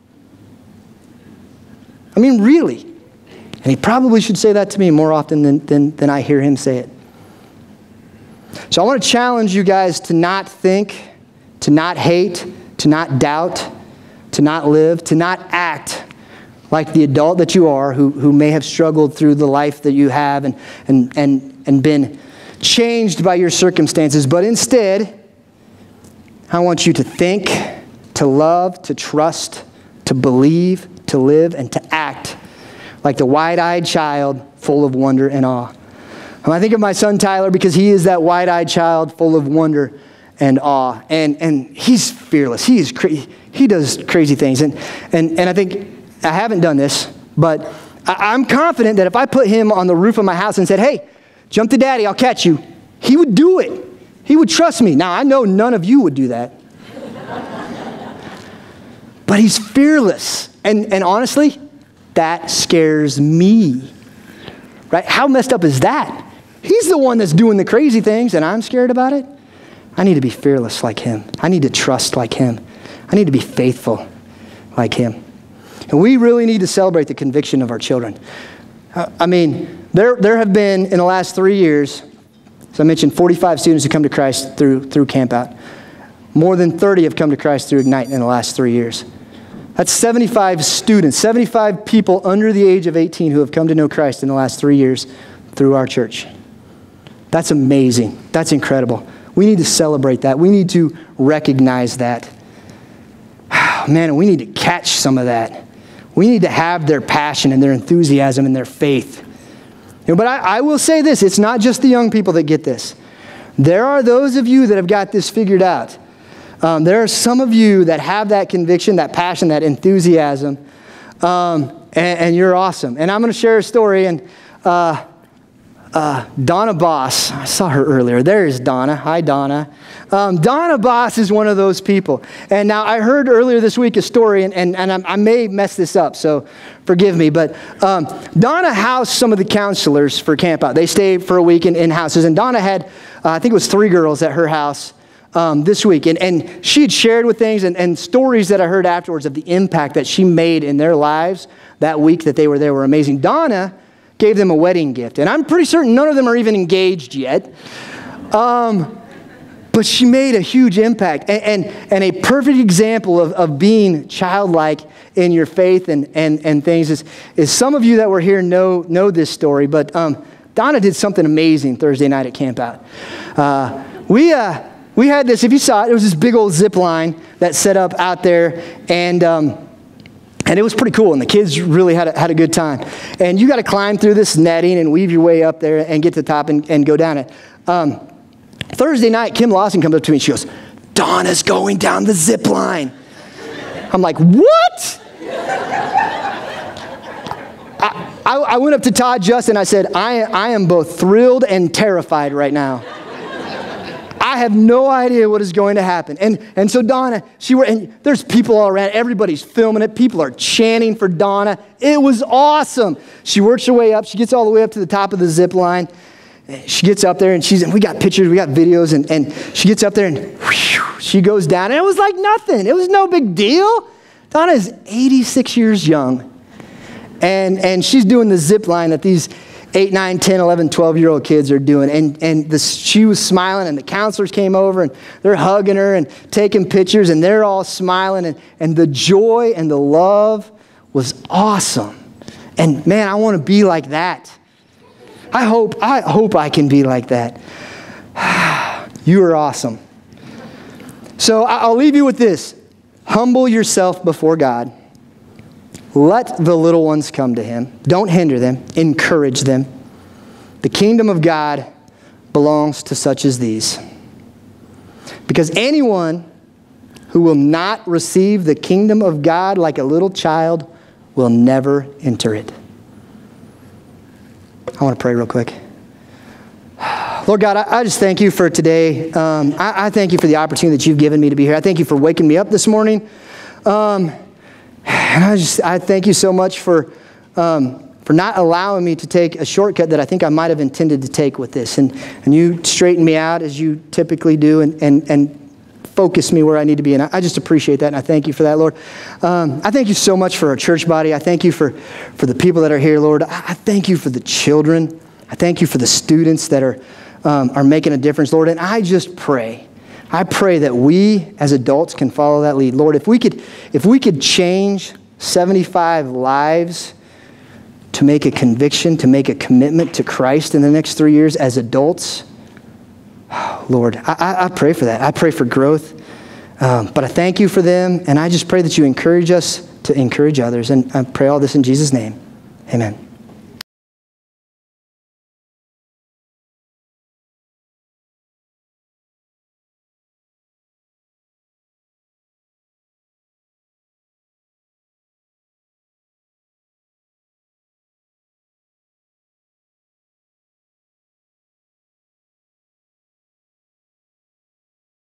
I mean, really? And he probably should say that to me more often than I hear him say it. So I want to challenge you guys to not think, to not hate, to not doubt, to not live, to not act like the adult that you are who may have struggled through the life that you have and been changed by your circumstances. But instead, I want you to think, to love, to trust, to believe, to live, and to act like the wide-eyed child full of wonder and awe. And I think of my son Tyler because he is that wide-eyed child full of wonder and awe. And he's fearless. He does crazy things. And I think, I haven't done this, but I'm confident that if I put him on the roof of my house and said, hey, jump to daddy, I'll catch you, he would do it. He would trust me. Now, I know none of you would do that. But he's fearless. And honestly, that scares me. Right? How messed up is that? He's the one that's doing the crazy things, and I'm scared about it. I need to be fearless like him. I need to trust like him. I need to be faithful like him. And we really need to celebrate the conviction of our children. I mean, there have been, in the last 3 years, as I mentioned, 45 students who come to Christ through Camp Out. More than 30 have come to Christ through Ignite in the last 3 years. That's 75 students, 75 people under the age of 18 who have come to know Christ in the last 3 years through our church. That's amazing. That's incredible. We need to celebrate that. We need to recognize that. Man, we need to catch some of that. We need to have their passion and their enthusiasm and their faith. But I will say this, it's not just the young people that get this. There are those of you that have got this figured out. There are some of you that have that conviction, that passion, that enthusiasm, and you're awesome. And I'm going to share a story. And Donna Boss, I saw her earlier. There's Donna. Hi, Donna. Donna Boss is one of those people. And now I heard earlier this week a story, and I may mess this up, so forgive me. But Donna housed some of the counselors for camp out. They stayed for a week in houses. And Donna had, I think it was 3 girls at her house this week. And she had shared with things and stories that I heard afterwards of the impact that she made in their lives that week that they were there were amazing. Donna gave them a wedding gift. And I'm pretty certain none of them are even engaged yet. But she made a huge impact and a perfect example of being childlike in your faith and things is some of you that were here know this story. But Donna did something amazing Thursday night at camp out. We had this, if you saw it was this big old zip line that set up out there, and it was pretty cool, and the kids really had a good time. And you got to climb through this netting and weave your way up there and get to the top and go down it. Thursday night, Kim Lawson comes up to me and she goes, "Donna's going down the zip line." I'm like, "What?" I went up to Todd Justin. I said, I am both thrilled and terrified right now. I have no idea what is going to happen. And so Donna, and there's people all around. Everybody's filming it. People are chanting for Donna. It was awesome. She works her way up. She gets all the way up to the top of the zip line. She gets up there, and we got pictures, we got videos, and she gets up there, and whew, she goes down. And it was like nothing. It was no big deal. Donna is 86 years young, and she's doing the zip line that these 8, 9, 10, 11, 12-year-old kids are doing. And she was smiling, and the counselors came over, and they're hugging her and taking pictures, and they're all smiling. And the joy and the love was awesome. And, man, I want to be like that. I hope I can be like that. You are awesome. So I'll leave you with this. Humble yourself before God. Let the little ones come to him. Don't hinder them. Encourage them. The kingdom of God belongs to such as these. Because anyone who will not receive the kingdom of God like a little child will never enter it. I want to pray real quick. Lord God, I just thank you for today. I thank you for the opportunity that you've given me to be here. I thank you for waking me up this morning. And I thank you so much for not allowing me to take a shortcut that I think I might have intended to take with this. And you straighten me out as you typically do and focus me where I need to be. And I just appreciate that, and I thank you for that, Lord. I thank you so much for our church body. I thank you for the people that are here, Lord. I thank you for the children. I thank you for the students that are making a difference, Lord. And I just pray. I pray that we as adults can follow that lead. Lord, if we could change 75 lives to make a conviction, to make a commitment to Christ in the next 3 years as adults, Lord, I pray for that. I pray for growth. But I thank you for them, and I just pray that you encourage us to encourage others. And I pray all this in Jesus' name. Amen.